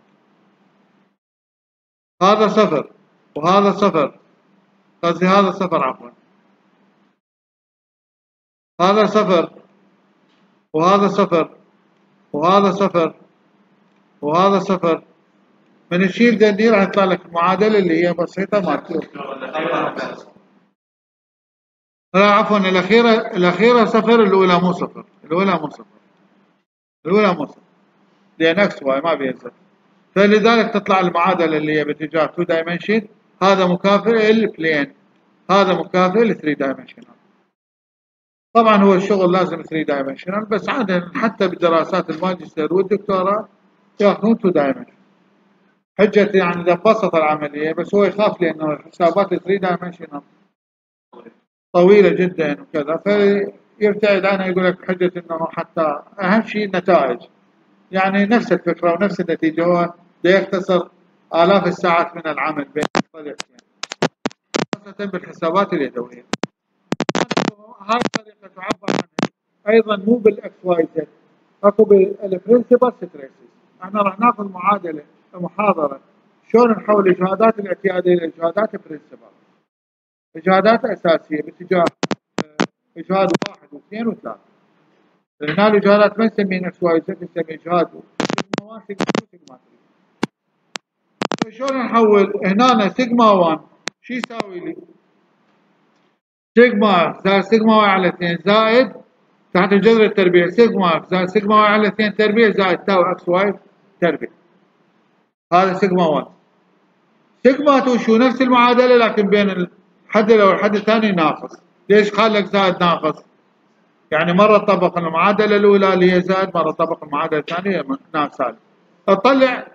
هذا صفر وهذا صفر، قصدي هذا صفر عفوا، هذا صفر وهذا صفر وهذا صفر وهذا صفر. من نشيل ذني راح يطلع لك المعادله اللي هي بسيطه مالته. لا عفوا الاخيره الاخيره صفر، الاولى مو صفر، الاولى مو صفر، الاولى مو صفر لان اكس واي ما بيها صفر، فلذلك تطلع المعادله اللي هي باتجاه تو دايمنشن هذا مكافئ البلين، هذا مكافئ ل ثري دايمنشنال. طبعا هو الشغل لازم ثري دايمنشنال، بس عاده حتى بدراسات الماجستير والدكتوراه ياخذون تو دايمنشن حجة يعني إذا بسط العملية، بس هو يخاف لأنه الحسابات ثري دايمنشنال طويلة جدا وكذا فيبتعد عنها. يقول لك حجة أنه حتى أهم شيء النتائج يعني نفس الفكرة ونفس النتيجة، هو يختصر آلاف الساعات من العمل بين الطريقتين خاصة بالحسابات اليدوية. هاي الطريقة تعبر عنها أيضا مو بالإكس واي زد، أكو بالبرنسبل ستريسز. احنا راح ناخذ معادلة محاضرة شلون نحول الاجهادات الاعتيادية الى اجهادات برنسبل، اجهادات اساسية باتجاه اجهاد واحد واثنين وثلاثة. هنا الاجهادات ما نسميها اكس واي زد، نسمي اجهاد سيجما واحد سيجما اثنين سيجما ثلاثة. شلون نحول هنا سيجما واحد شو يساوي لي؟ سيجما زائد سيجما واحد على اثنين زائد تحت الجذر التربيع سيجما زائد سيجما واحد على اثنين تربيع زائد تاو اكس واي تربيع، هذا سيجما واحد. سيجما اثنين شو نفس المعادلة لكن بين الحد الأول والحد الثاني ناقص. ليش قال لك زائد ناقص؟ يعني مرة طبق المعادلة الأولى اللي هي زائد، مرة طبق المعادلة الثانية ناقص. اطلع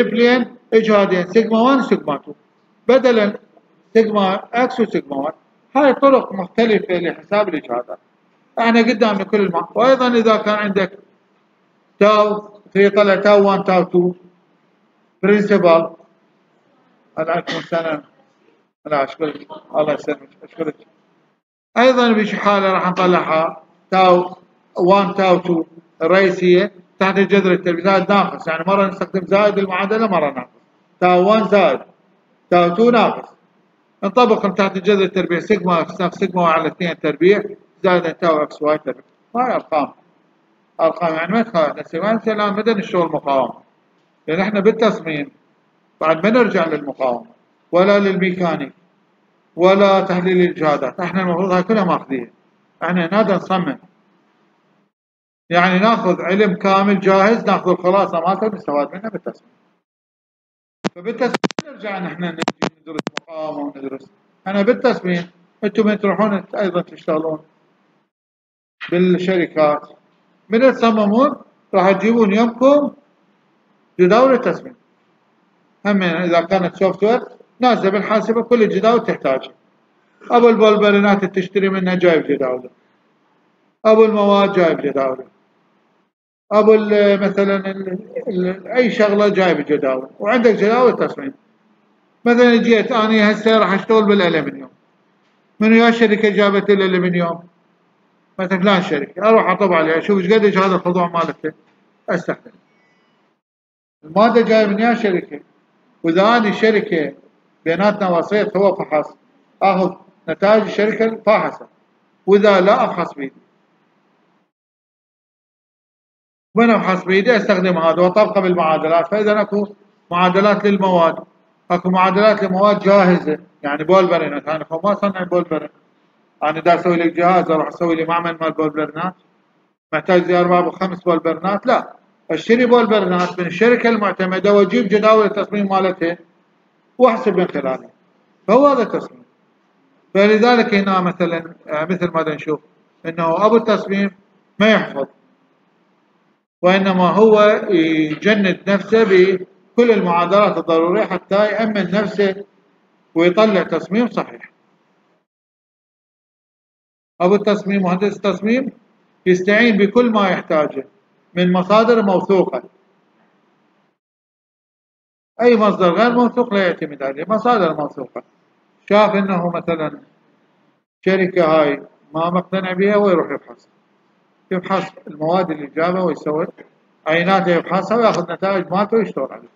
بالبلين اجهادين سيجما واحد وسيجما اثنين بدلا سيجما اكس وسيجما واحد. هاي طرق مختلفة لحساب الإجهاضات. احنا قدامنا كل المع... وأيضا إذا كان عندك تاو في طلع تاو واحد تاو اثنين برنسبل. عليكم السلام. لا أشكرك الله يسلمك أشكرك. أيضا بشي حالة راح نطلعها تاو واحد تاو اثنين الرئيسية تحت الجذر التربيعي زائد ناقص، يعني مرة نستخدم زائد المعادلة مرة ناقص. تاو واحد زائد تاو اثنين ناقص، نطبق تحت الجذر التربيع سيجما اكس ناقص سيجما على اثنين تربيع زائد تاو اكس واي تربيع. هاي أرقام أرقام يعني ما تخالف نفسي. الآن بدنا نشتغل مقاومة، لأن احنا بالتصميم بعد ما نرجع للمقاومة ولا للميكانيك ولا تحليل الإجهادات، احنا المفروض هاي كلها ماخذيها. احنا هنا نصمم، يعني ناخذ علم كامل جاهز، ناخذ الخلاصة مالته نستفاد منها بالتصميم. فبالتصميم نرجع نحن نجي ندرس مقاومة وندرس. احنا بالتصميم انتم من تروحون ايضا تشتغلون بالشركات من تصممون راح تجيبون يمكم جداول التصميم. هم اذا كانت سوفت وير نازله بالحاسبه كل الجداول تحتاجها. ابو البولبرينات تشتري منها جايب جداوله، ابو المواد جايب جداوله، ابو مثلا ال ال اي شغله جايب جداول، وعندك جداول تصميم. مثلا جيت انا هسه راح اشتغل بالالمنيوم، من ويا شركه جابت لي الالمنيوم مثلا فلان شركه، اروح اطب عليها اشوف ايش قديش هذا الخضوع مالته استخدم. الماده جايه من يا شركه، واذا اني شركه بيناتنا وسيط هو فحص اخذ نتائج الشركه الفاحصه، واذا لا افحص بيدي. من افحص بيدي استخدم هذا واطبقه بالمعادلات. فاذا اكو معادلات للمواد، اكو معادلات لمواد جاهزه، يعني بولبرينات. انا ما اصنع بولبرين، انا دا اسوي لك جهاز اروح اسوي لي معمل مال بولبرينات محتاج زي اربع وخمس بولبرينات؟ لا، اشتري بولبرينات من الشركه المعتمده واجيب جداول التصميم مالتها واحسب من خلالها. فهو هذا التصميم. فلذلك هنا مثلا مثل ما نشوف انه ابو التصميم ما يحفظ، وانما هو يجند نفسه بكل المعادلات الضروريه حتى يامن نفسه ويطلع تصميم صحيح. ابو التصميم مهندس التصميم يستعين بكل ما يحتاجه من مصادر موثوقه. اي مصدر غير موثوق لا يعتمد عليه، مصادر موثوقه. شاف انه مثلا شركه هاي ما مقتنع بها ويروح يبحث يبحث المواد اللي جابها ويسوي عينات يبحثها وياخذ نتائج مالته ويشتغل عليها.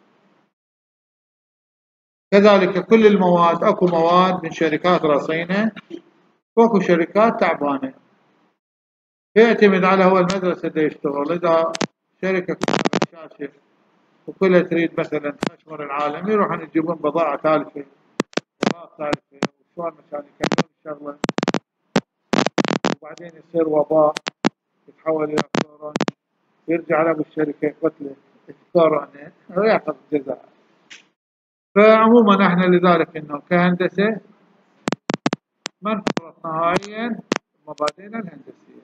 كذلك كل المواد، اكو مواد من شركات رصينه واكو شركات تعبانه، يعتمد على هو المدرسه اللي يشتغل. اذا شركه كلها شاشه وكلها تريد مثلا تشمر العالم يروحون يجيبون بضاعه ثالثه بضاعه ثالثه وشلون مشان يكملون الشغله، وبعدين يصير وباء يتحول الى كورونا يرجع له بالشركه يقتله كورونا وياخذ جزاء. فعموما احنا لذلك انه كهندسه ما نفرط نهائيا مبادئنا الهندسيه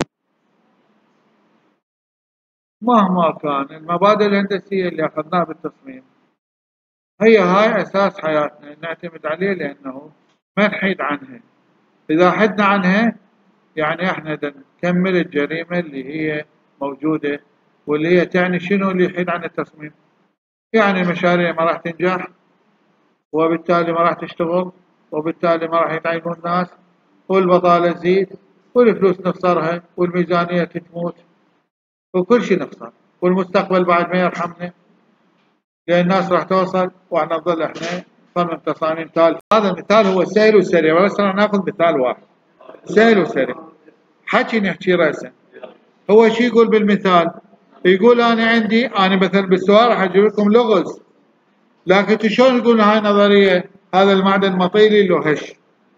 مهما كان. المبادئ الهندسيه اللي اخذناها بالتصميم هي هاي اساس حياتنا نعتمد عليه، لانه ما نحيد عنها. اذا حدنا عنها يعني احنا نكمل الجريمه اللي هي موجوده، واللي هي تعني شنو اللي يحيد عن التصميم؟ يعني المشاريع ما راح تنجح، وبالتالي ما راح تشتغل، وبالتالي ما راح يتعينون الناس، والبطالة تزيد، والفلوس نخسرها، والميزانية تموت، وكل شيء نخسر، والمستقبل بعد ما يرحمنا، لأن الناس راح توصل واحنا نظل احنا نصمم تصاميم تالفة. هذا المثال هو سهل وسريع، بس راح ناخذ مثال واحد سهل وسريع. حكي نحكي رأسا. هو شو يقول بالمثال؟ يقول أنا عندي أنا مثلا بالسؤال راح أجيب لكم لغز، لكن شلون تقول هاي نظرية؟ هذا المعدن مطيلي له هش.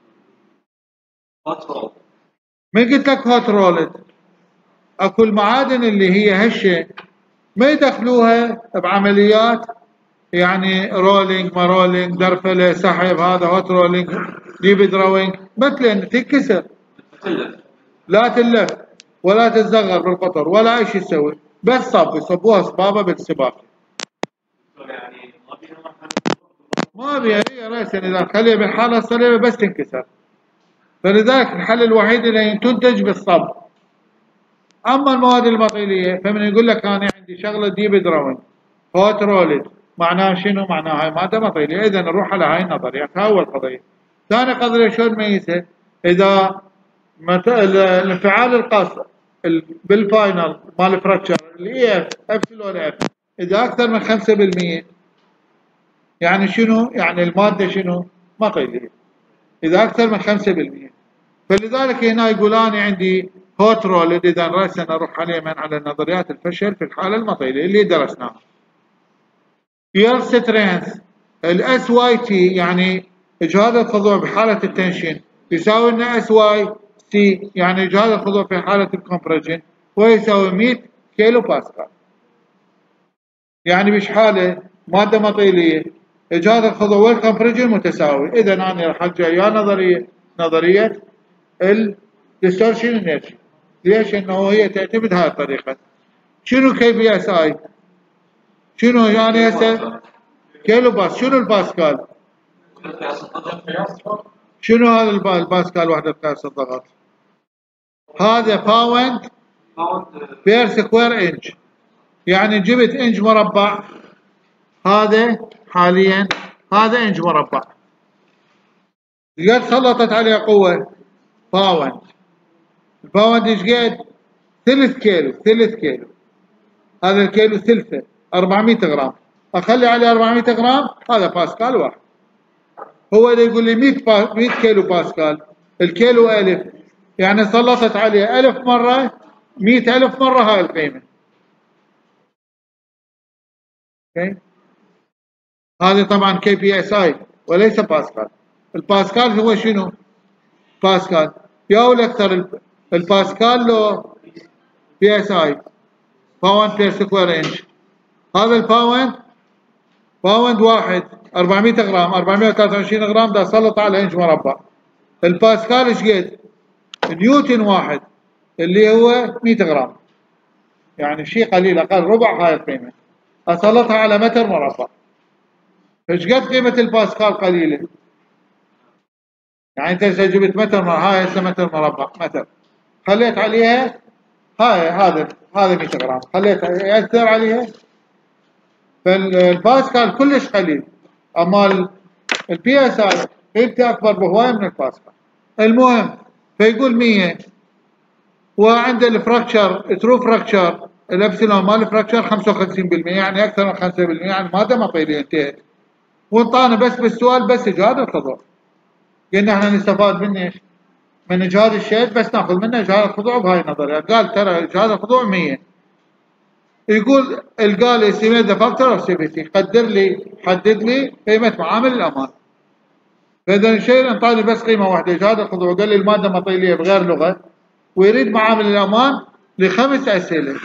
من قلت لك هوت رولد؟ اكو المعادن اللي هي هشة ما يدخلوها بعمليات يعني رولينج ما رولينج درفله سحب، هذا هوت رولينج ديب دروينج مثل ان تنكسر لا تلف ولا تتزغر بالقطر ولا اي شيء تسوي، بس صب يصبوها صبابه بالسباكه. ما بيها هي راسا اذا خليها بالحاله الصليبه بس تنكسر. فلذلك الحل الوحيد اللي تنتج بالصب. اما المواد المطيليه فمن يقول لك انا عندي شغله ديب دراون هوت رولد، معناها شنو؟ معناها هاي ماده مطيليه، اذا نروح على هاي النظريات. هاي اول قضيه. ثاني قضيه شلون نميزها؟ اذا الانفعال القاص بالفاينل مال فراكشر الاي اف ابسلون اف اذا اكثر من خمسة بالمئة يعني شنو؟ يعني الماده شنو؟ مطيليه. اذا اكثر من خمسة بالمئة. فلذلك هنا يقول انا عندي هوت رولد، اذا راسا نروح عليه من على نظريات الفشل في الحاله المطيليه اللي درسناها. يير سترينث الاس واي تي يعني اجهاد الخضوع بحاله التنشن يساوي لنا اس واي سي يعني اجهاد الخضوع في حاله الكومبريشن ويساوي مئة كيلو باسكال. يعني بش حاله ماده مطيليه اجهاد الخضوع والكومبريشن متساوي. اذا انا راح الجا يا نظريه نظريه الديستورشن انرجي. ليش؟ انه هي تعتمد هاي الطريقه. شنو كي بي اس اي؟ شنو يعني هسه كيلو باس؟ شنو الباسكال؟ شنو هذا الباسكال وحده قياس الضغط؟ هذا باوند بير سكوير انش. يعني جبت انش مربع، هذا حاليا هذا انش مربع، قد سلطت عليه قوه باوند. الباوند ايش قد؟ ثلث كيلو. ثلث كيلو هذا الكيلو ثلثه أربعمئة غرام، اخلي عليه أربعمئة غرام، هذا باسكال واحد. هو اللي يقول لي مئة كيلو باسكال، الكيلو ألف، يعني سلطت عليه ألف مرة، مئة ألف مرة هاي القيمة. okay. هذه طبعا كي بي اس اي وليس باسكال. الباسكال هو شنو؟ باسكال يا ولا اكثر الباسكال لو بي اس اي باوند بير سكوير انش. هذا الباوند باوند واحد أربعمئة غرام، أربعمئة وثلاثة وعشرين غرام ده سلط على انش مربع. الباسكال ايش قد؟ نيوتن واحد اللي هو مئة غرام، يعني شيء قليل، اقل ربع هاي القيمه، اسلطها على متر مربع. ايش قد قيمه الباسكال؟ قليله. يعني انت اذا جبت متر مربع، هاي هسه متر مربع متر، خليت عليها هاي هذا هذا مئة غرام، خليت ياثر عليها. فالباسكال كلش قليل، اما البي اس اي قيمته اكبر بهوايه من الباسكال. المهم فيقول مئة، وعند الفراكشر ترو فراكشر الابسلون مال الفراكشر خمسة وخمسين بالمئة، يعني اكثر من خمسة بالمئة، يعني ماده مطيليه انتهت. وانطانا بس بالسؤال بس اجهاد الخضوع، قلنا احنا نستفاد من ايش؟ من اجهاد الشيء، بس ناخذ منه اجهاد الخضوع بهاي النظريه. قال ترى اجهاد الخضوع مئة. يقول قال استيميت ذا فاكتور اوف سيفتي، قدر لي حدد لي قيمه معامل الامان. فاذا الشيء انطاني بس قيمه واحده اجهاد الخضوع، قال لي الماده مطيليه بغير لغه، ويريد معامل الامان لخمس اسئله.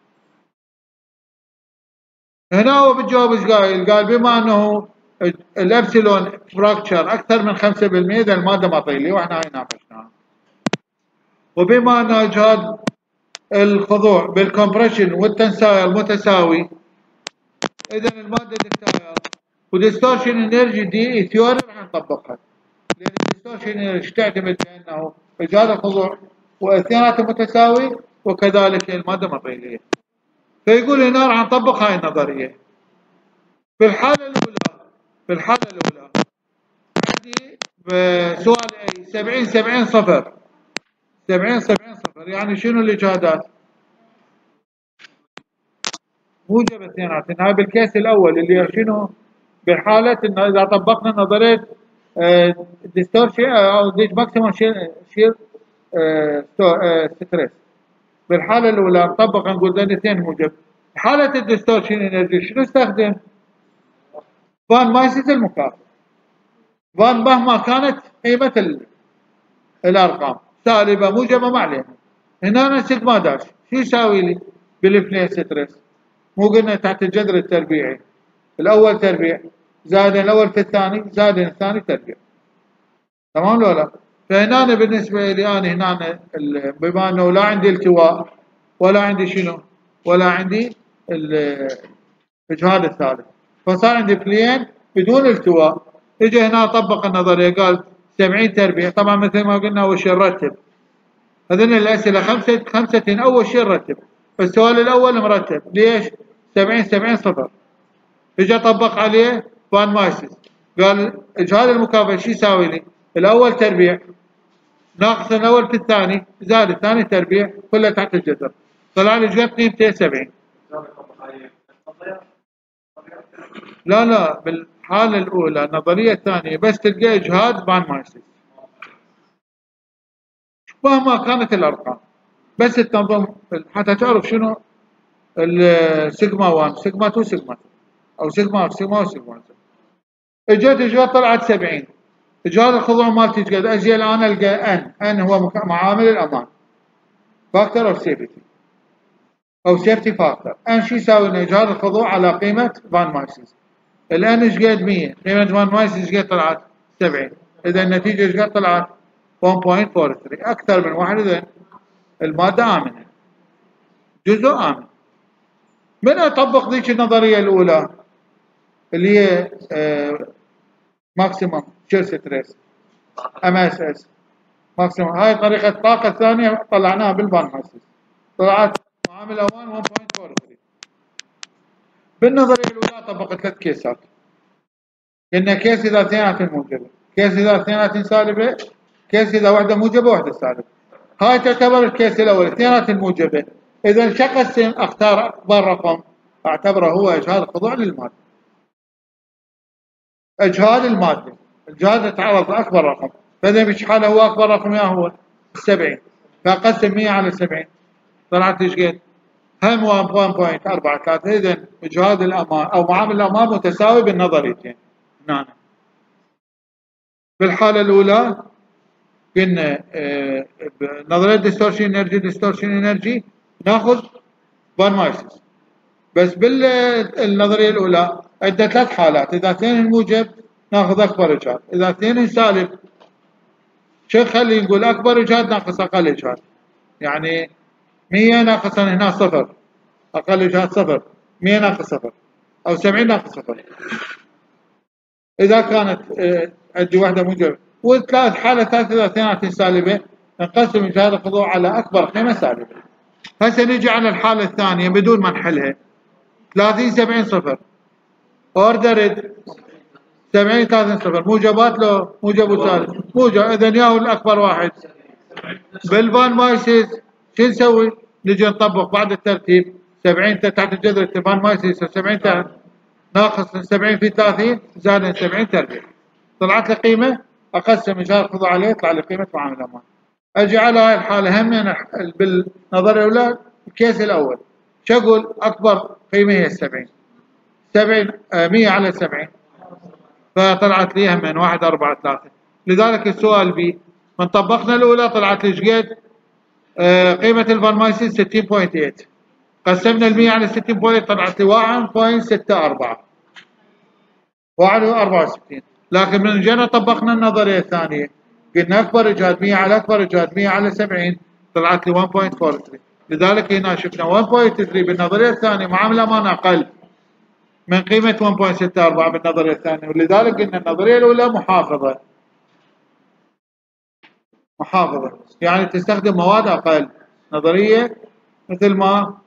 هنا هو بالجواب ايش قايل؟ قال بما انه الابسلون فراكشر اكثر من خمسة بالمئة اذا الماده مطيليه، واحنا هاي ناقشناها. وبما ان اجهاد الخضوع بالكمبريشن والتنسايل متساوي، اذا الماده دكتايل وديستورشن انرجي دي ثيوري راح نطبقها، لان الديستورشن انرجي تعتمد بانه اجهاد الخضوع واثنيناتهم متساوي، وكذلك الماده مطيليه. فيقول هنا راح نطبق هاي النظريه. في الحاله الاولى في الحاله الاولى عندي بسؤال اي سبعين سبعين صفر، سبعين سبعين صفر، يعني شنو الاجهادات؟ موجب اثنيناتهم. هاي بالكيس الاول اللي هي شنو؟ بحاله انه اذا طبقنا نظريه ديستورشن او ديج ماكسيموم شير ستريس. بالحاله الاولى نطبق نقول ذن اثنين موجب. حاله الديستورشن انرجي شنو استخدم؟ فان مايسيس المكافئ. فان مهما كانت قيمه الارقام سالبه موجبه ما علينا. هنا انا سيجما داش شو يساوي لي بالبلين ستريس؟ مو قلنا تحت الجذر التربيعي الاول تربيع زائد الاول في الثاني زائد الثاني تربيع، تمام لو لا؟ فهنا بالنسبه لي انا هنا بما انه لا عندي التواء ولا عندي شنو ولا عندي الاجهاد الثالث، فصار عندي بلين بدون التواء. اجى هنا طبق النظريه قال سبعين تربيع. طبعا مثل ما قلنا أول شيء نرتب هذين الأسئلة خمسة خمسة أول شيء نرتب. السؤال الأول مرتب ليش؟ سبعين سبعين صفر. إجا طبق عليه فان مايسس قال إجهاد المكافأة شو يساوي لي؟ الأول تربيع ناقص الأول في الثاني زائد الثاني تربيع كلها تحت الجذر طلع لي إيش قد قيمته؟ سبعين. لا لا بالحالة الأولى النظرية الثانية بس تلقى إجهاد فان مايسس مهما كانت الأرقام بس تنظم حتى تعرف شنو السيجما واحد سيجما اثنين سيجما اثنين أو سيجما سيجما وسيجما اجت اجت طلعت سبعين. اجهاد الخضوع مالتي ايش قد؟ اجي الان القى ان ان هو معامل الامان فاكتور اوف سيفتي او سيفتي فاكتور. ان شو يساوي لنا؟ اجهاد الخضوع على قيمه فان مايسس. الان ايش قد؟ مية. قيمه فان مايسس ايش قد طلعت؟ سبعين. اذا النتيجه ايش قد طلعت؟ واحد فاصلة أربعة ثلاثة اكثر من واحد. اذا الماده امنه جزء امن. من اطبق ذيك النظريه الاولى اللي هي آه ماكسيمم شير ستريس ام اس اس ماكسيمم. هاي طريقه الطاقه الثانيه طلعناها بالفان مايسس طلعت معامل اوان واحد فاصلة أربعة ثلاثة. بالنظريه الاولى طبقت ثلاث كيسات. قلنا كيس اذا اثنيناتهم موجبه، كيس اذا اثنيناتهم سالبه، كيس اذا واحده موجبه واحده سالبه. هاي تعتبر الكيس الاول اثنيناتهم موجبه. اذا شخص اختار اكبر رقم اعتبره هو اجهاد الخضوع للماده. اجهاد الماده الجهاز يتعرض لاكبر رقم فاذا بش حاله هو اكبر رقم يا هو سبعين فاقسم مية على سبعين طلعت ايش قد؟ هم واحد فاصلة أربعة ثلاثة. اذا اجهاد الامان او معامل الامان متساوي بالنظريتين. نعم. بالحاله الاولى قلنا آه نظريه ديستورشن انرجي ديستورشن انرجي ناخذ فان مايسس. بس بالنظريه الاولى عندنا ثلاث حالات. اذا اثنين موجب ناخذ اكبر اجهاد، اذا اثنين سالب شو خلي نقول اكبر اجهاد ناقص اقل اجهاد. يعني مية ناقص هنا صفر اقل اجهاد صفر، مية ناقص صفر او سبعين ناقص صفر. اذا كانت عندي واحده موجبه والثلاث حاله ثالثه اذا اثنيناتهم سالبه نقسم اجهاد الخضوع على اكبر قيمه سالبه. هسه نجي على الحاله الثانيه بدون ما نحلها. ثلاثين سبعين صفر اوردرد سبعين ثلاثين صفر موجبات لو موجب وسالب موجب. اذا ياهو الاكبر واحد. بالفان مايسس شو نسوي؟ نجي نطبق بعد الترتيب سبعين تحت الجذر الفان مايسس سبعين ناقص سبعين في ثلاثين زائد سبعين تربيع. طلعت لي قيمه اقسم اجهاد الخضوع عليه يطلع لي قيمه معامل الامان. اجي على هاي الحاله هم بالنظريه الاولى الكيس الاول شو اقول؟ اكبر قيمه هي سبعين. سبعين مية على سبعين فطلعت لي هم من واحد أربعة ثلاثة. لذلك السؤال بي من طبقنا الاولى طلعت لي ايش قد؟ آه قيمه الفان مايسس ستين فاصلة ثمانية. قسمنا ال مية على ستين فاصلة ثمانية طلعت لي واحد فاصلة ستة أربعة واحد فاصلة أربعة وستين. لكن من جينا طبقنا النظريه الثانيه قلنا اكبر اجهاد مية على اكبر اجهاد مية على سبعين طلعت لي واحد فاصلة أربعة ثلاثة. لذلك هنا شفنا واحد فاصلة ثلاثة بالنظريه الثانيه معامل امان اقل من قيمه واحد فاصلة ستة أربعة بالنظريه الثانيه. ولذلك قلنا النظريه الاولى محافظه محافظه يعني تستخدم مواد اقل. نظريه مثل ما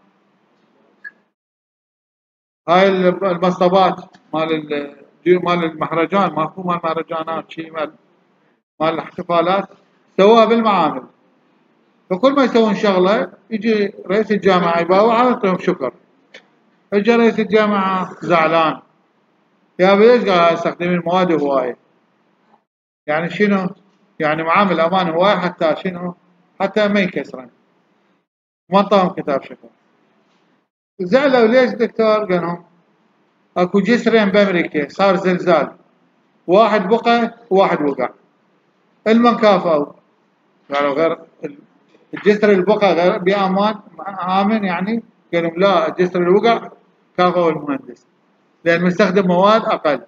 هاي المصطبات مال مال المهرجان ماكو مال المهرجانات شيء مال مال الاحتفالات سواها بالمعامل. فكل ما يسوون شغله يجي رئيس الجامعه يباوع يعطيهم شكر. اجى رئيس الجامعه زعلان يا ليش قال استخدمين مواد هوايه؟ يعني شنو؟ يعني معامل امان هوايه حتى شنو؟ حتى ما ينكسرن. ما انطاهم كتاب شكر. زعلوا ليش دكتور؟ قال لهم اكو جسرين بامريكا صار زلزال واحد بقى وواحد وقع. المن كافئوا؟ قالوا غير الجسر اللي بقى غير بامان امن يعني؟ قالوا لا الجسر اللي وقع كافئوا المهندس لان مستخدم مواد اقل.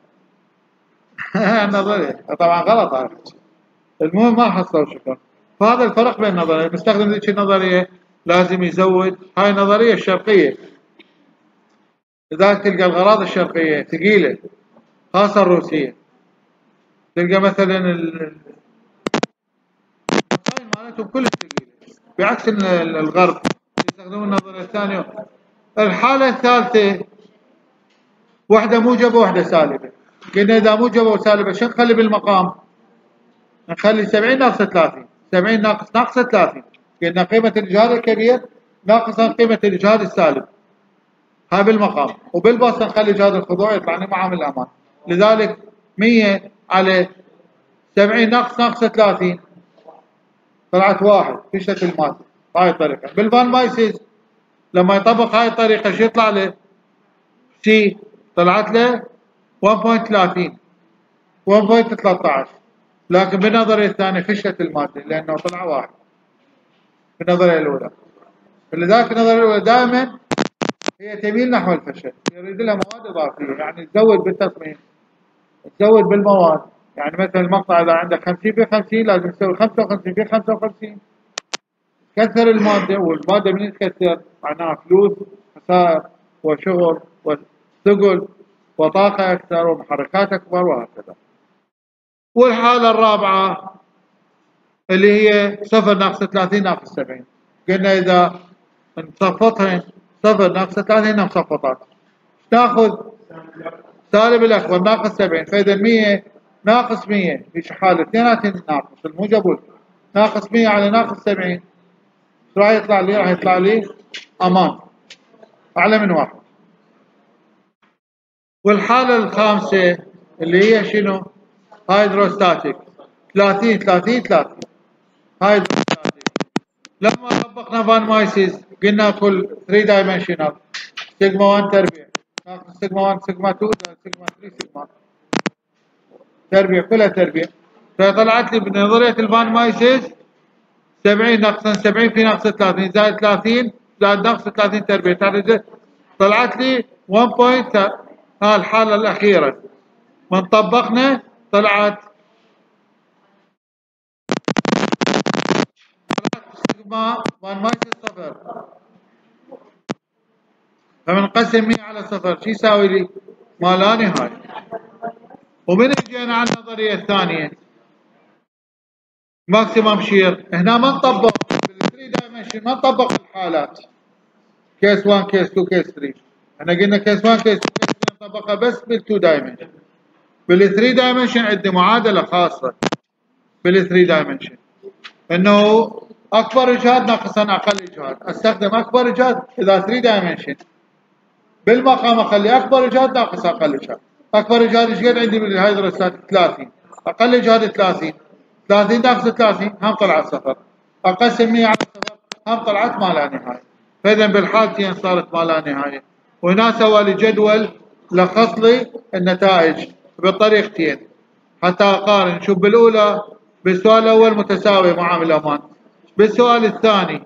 نظريه طبعا غلط هذا. المهم ما حصلوا شكر. فهذا الفرق بين النظريه. المستخدم ذيك النظريه لازم يزود. هاي النظريه الشرقيه لذلك تلقى الأغراض الشرقية ثقيلة خاصة الروسية. تلقى مثلا مالتهم كلها ثقيله بعكس الغرب يستخدمون النظريه الثانيه. الحاله الثالثه واحده موجبه وواحده سالبه. قلنا اذا موجبه وسالبه شو نخلي بالمقام؟ نخلي سبعين ناقص ثلاثين، سبعين ناقص ناقص ثلاثين، قلنا قيمه الاجهاد الكبير ناقصا قيمه الاجهاد السالب. هاي بالمقام، وبالبسط نخلي اجهاد الخضوع يطلع لنا معامل الامان. لذلك مية على سبعين ناقص ناقص ثلاثين طلعت واحد فشلة المادة. هاي الطريقة. بالفان مايسز لما يطبق هاي الطريقة شو يطلع له؟ سي طلعت له واحد فاصلة ثلاثين واحد فاصلة ثلاثة عشر، لكن بالنظرية الثانية فشلة المادة لأنه طلع واحد بالنظرية الأولى. فلذلك النظرية الأولى دائما هي تميل نحو الفشل، يريد لها مواد إضافية، يعني تزود بالتصميم تزود بالمواد. يعني مثلا المقطع إذا عندك خمسين في خمسين لازم تسوي خمسة وخمسين في خمسة وخمسين. تكثر المادة، والمادة من تكثر معناها فلوس خسائر وشغل وثقل وطاقة أكثر ومحركات أكبر وهكذا. والحالة الرابعة اللي هي صفر ناقص ثلاثين ناقص سبعين. قلنا إذا نصفطهن صفر ناقص ثلاثين مصفطات تاخذ سالب الأكبر ناقص سبعين، فإذا مية ناقص مية في حالة اثنيناتهم ناقص الموجب ناقص مية على ناقص سبعين راح يطلع لي؟ راح يطلع لي أمان أعلى من واحد. والحالة الخامسة اللي هي شنو؟ هيدروستاتيك ثلاثين ثلاثين ثلاثين هيدروستاتيك. لما طبقنا فان مايسز قلنا كل ثري دايمنشنال سيجما واحد تربيع ناقص سيجما واحد سيجما اثنين سيجما ثلاثة سيجما تربيع كلها تربيع. فطلعت لي بنظرية الفان مايسز سبعين ناقصا سبعين في ناقص ثلاثين زائد ثلاثين زائد ناقص ثلاثين تربيع طلعت لي واحد بوينت. ها الحالة الأخيرة من طبقنا طلعت طلعت سيجما فان مايسز صفر. فبنقسم مية على صفر شو يساوي لي؟ ما لا نهاية. ومن اجينا على النظرية الثانية ماكسيمم شير، هنا ما نطبق بالثري دايمنشن ما نطبق الحالات كيس واحد كيس اثنين كيس ثلاثة. احنا قلنا كيس واحد كيس اثنين كيس ثلاثة نطبقها بس بالتو دايمنشن. بالثري دايمنشن عندي معادلة خاصة بالثري دايمنشن انه اكبر اجهاد ناقصا اقل اجهاد. استخدم اكبر اجهاد اذا ثري دايمنشن بالمقام اخلي اكبر اجهاد ناقص اقل اجهاد. اكبر اجهاد ايش قد عندي بالهيدروستات؟ ثلاثين. اقل اجهاد ثلاثين. ثلاثين ناقص ثلاثين هم طلعت صفر. اقسم مية على صفر هم طلعت ما لا نهايه. فاذا بالحالتين صارت ما لا نهايه. وهنا سوى لي جدول لخص لي النتائج بالطريقتين حتى اقارن. شوف بالاولى بالسؤال الاول متساوي معامل امان، بالسؤال الثاني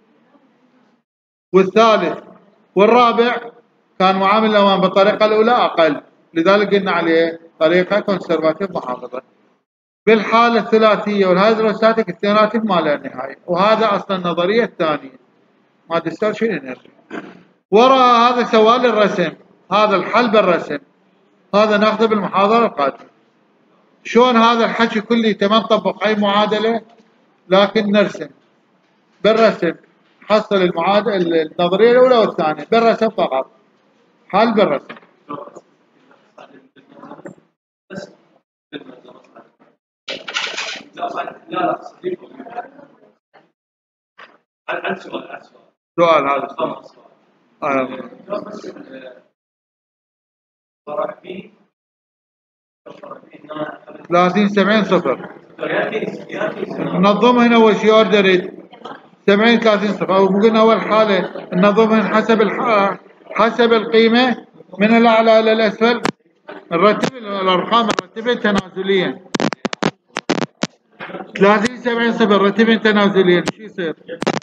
والثالث والرابع كان معامل الامان بالطريقه الاولى اقل، لذلك قلنا عليه طريقه كونسرفاتيف محافظه. بالحاله الثلاثيه والهيدروستاتيك اثنيناتهم ما لا نهايه. وهذا اصلا النظريه الثانيه ما ديستورشن انرجي. وراء هذا سوال الرسم، هذا الحل بالرسم، هذا ناخذه بالمحاضره القادمه. شلون هذا الحكي كله ما نطبق اي معادله لكن نرسم بالرسم. حصل المعادله النظريه الاولى والثانيه بالرسم فقط. حل بالرسم. عن سؤال عن سؤال سؤال هذا خمس آه. فرق فيه ثلاثين سبعين صفر. ننظمهن اول شيء اوردر سبعين ثلاثين صفر. او قلنا اول حاله ننظمهن حسب الح... حسب القيمه من الاعلى الى الاسفل. نرتب الارقام نرتبها تنازليا. ثلاثين سبعين صفر رتبهم تنازليا شو يصير؟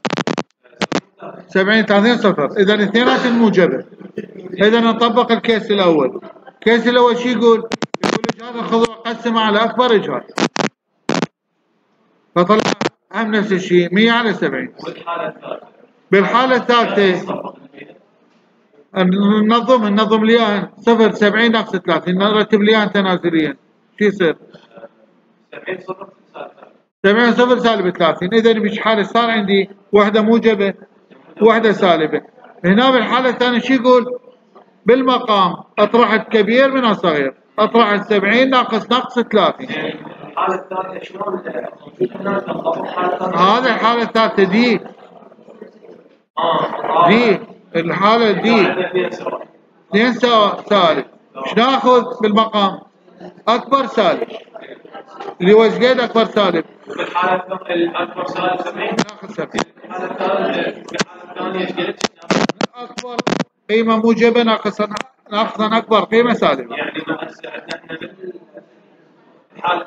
سبعين ثلاثين صفر. اذا الاثنينات موجبه. اذا نطبق الكيس الاول. الكيس الاول شو يقول؟ يقول اجهاد الخضوع قسمه على اكبر اجهاد. فطلع هم نفس الشيء مية على سبعين. بالحاله الثالثه ننظم ننظم ليان صفر سبعين ناقص ثلاثين نرتب ليان تنازليا شو يصير؟ سبعين صفر سبعين صفر سالب ثلاثين. إذا بش حالة صار عندي وحدة موجبة وحدة سالبة. هنا بالحالة الثانية شو يقول؟ بالمقام أطرحت كبير من صغير، أطرحت سبعين ناقص ناقص ثلاثين. الحالة الثالثة شلون؟ هذا الحالة الثالثة دي. اه دي الحالة دي اثنين سالب. ايش ناخذ بالمقام؟ أكبر سالب اللي هو ايش قد أكبر سالب؟ بالحالة الأكبر سالب سبعين ناخذ سبعين. الحالة الثالثة بالحالة الثانية ايش قد؟ أكبر قيمة موجبة ناقص ناقص أكبر قيمة سالبة. يعني هسه احنا بالحالة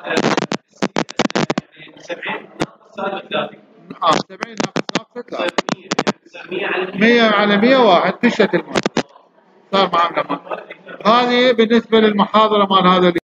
سبعين ناقص سالب ثلاثين. اه سبعين ناقص ناقص ثلاثين. مية على مية على مية وواحد فشت المال. صار معاملة مال. هذه بالنسبة للمحاضرة مال هذا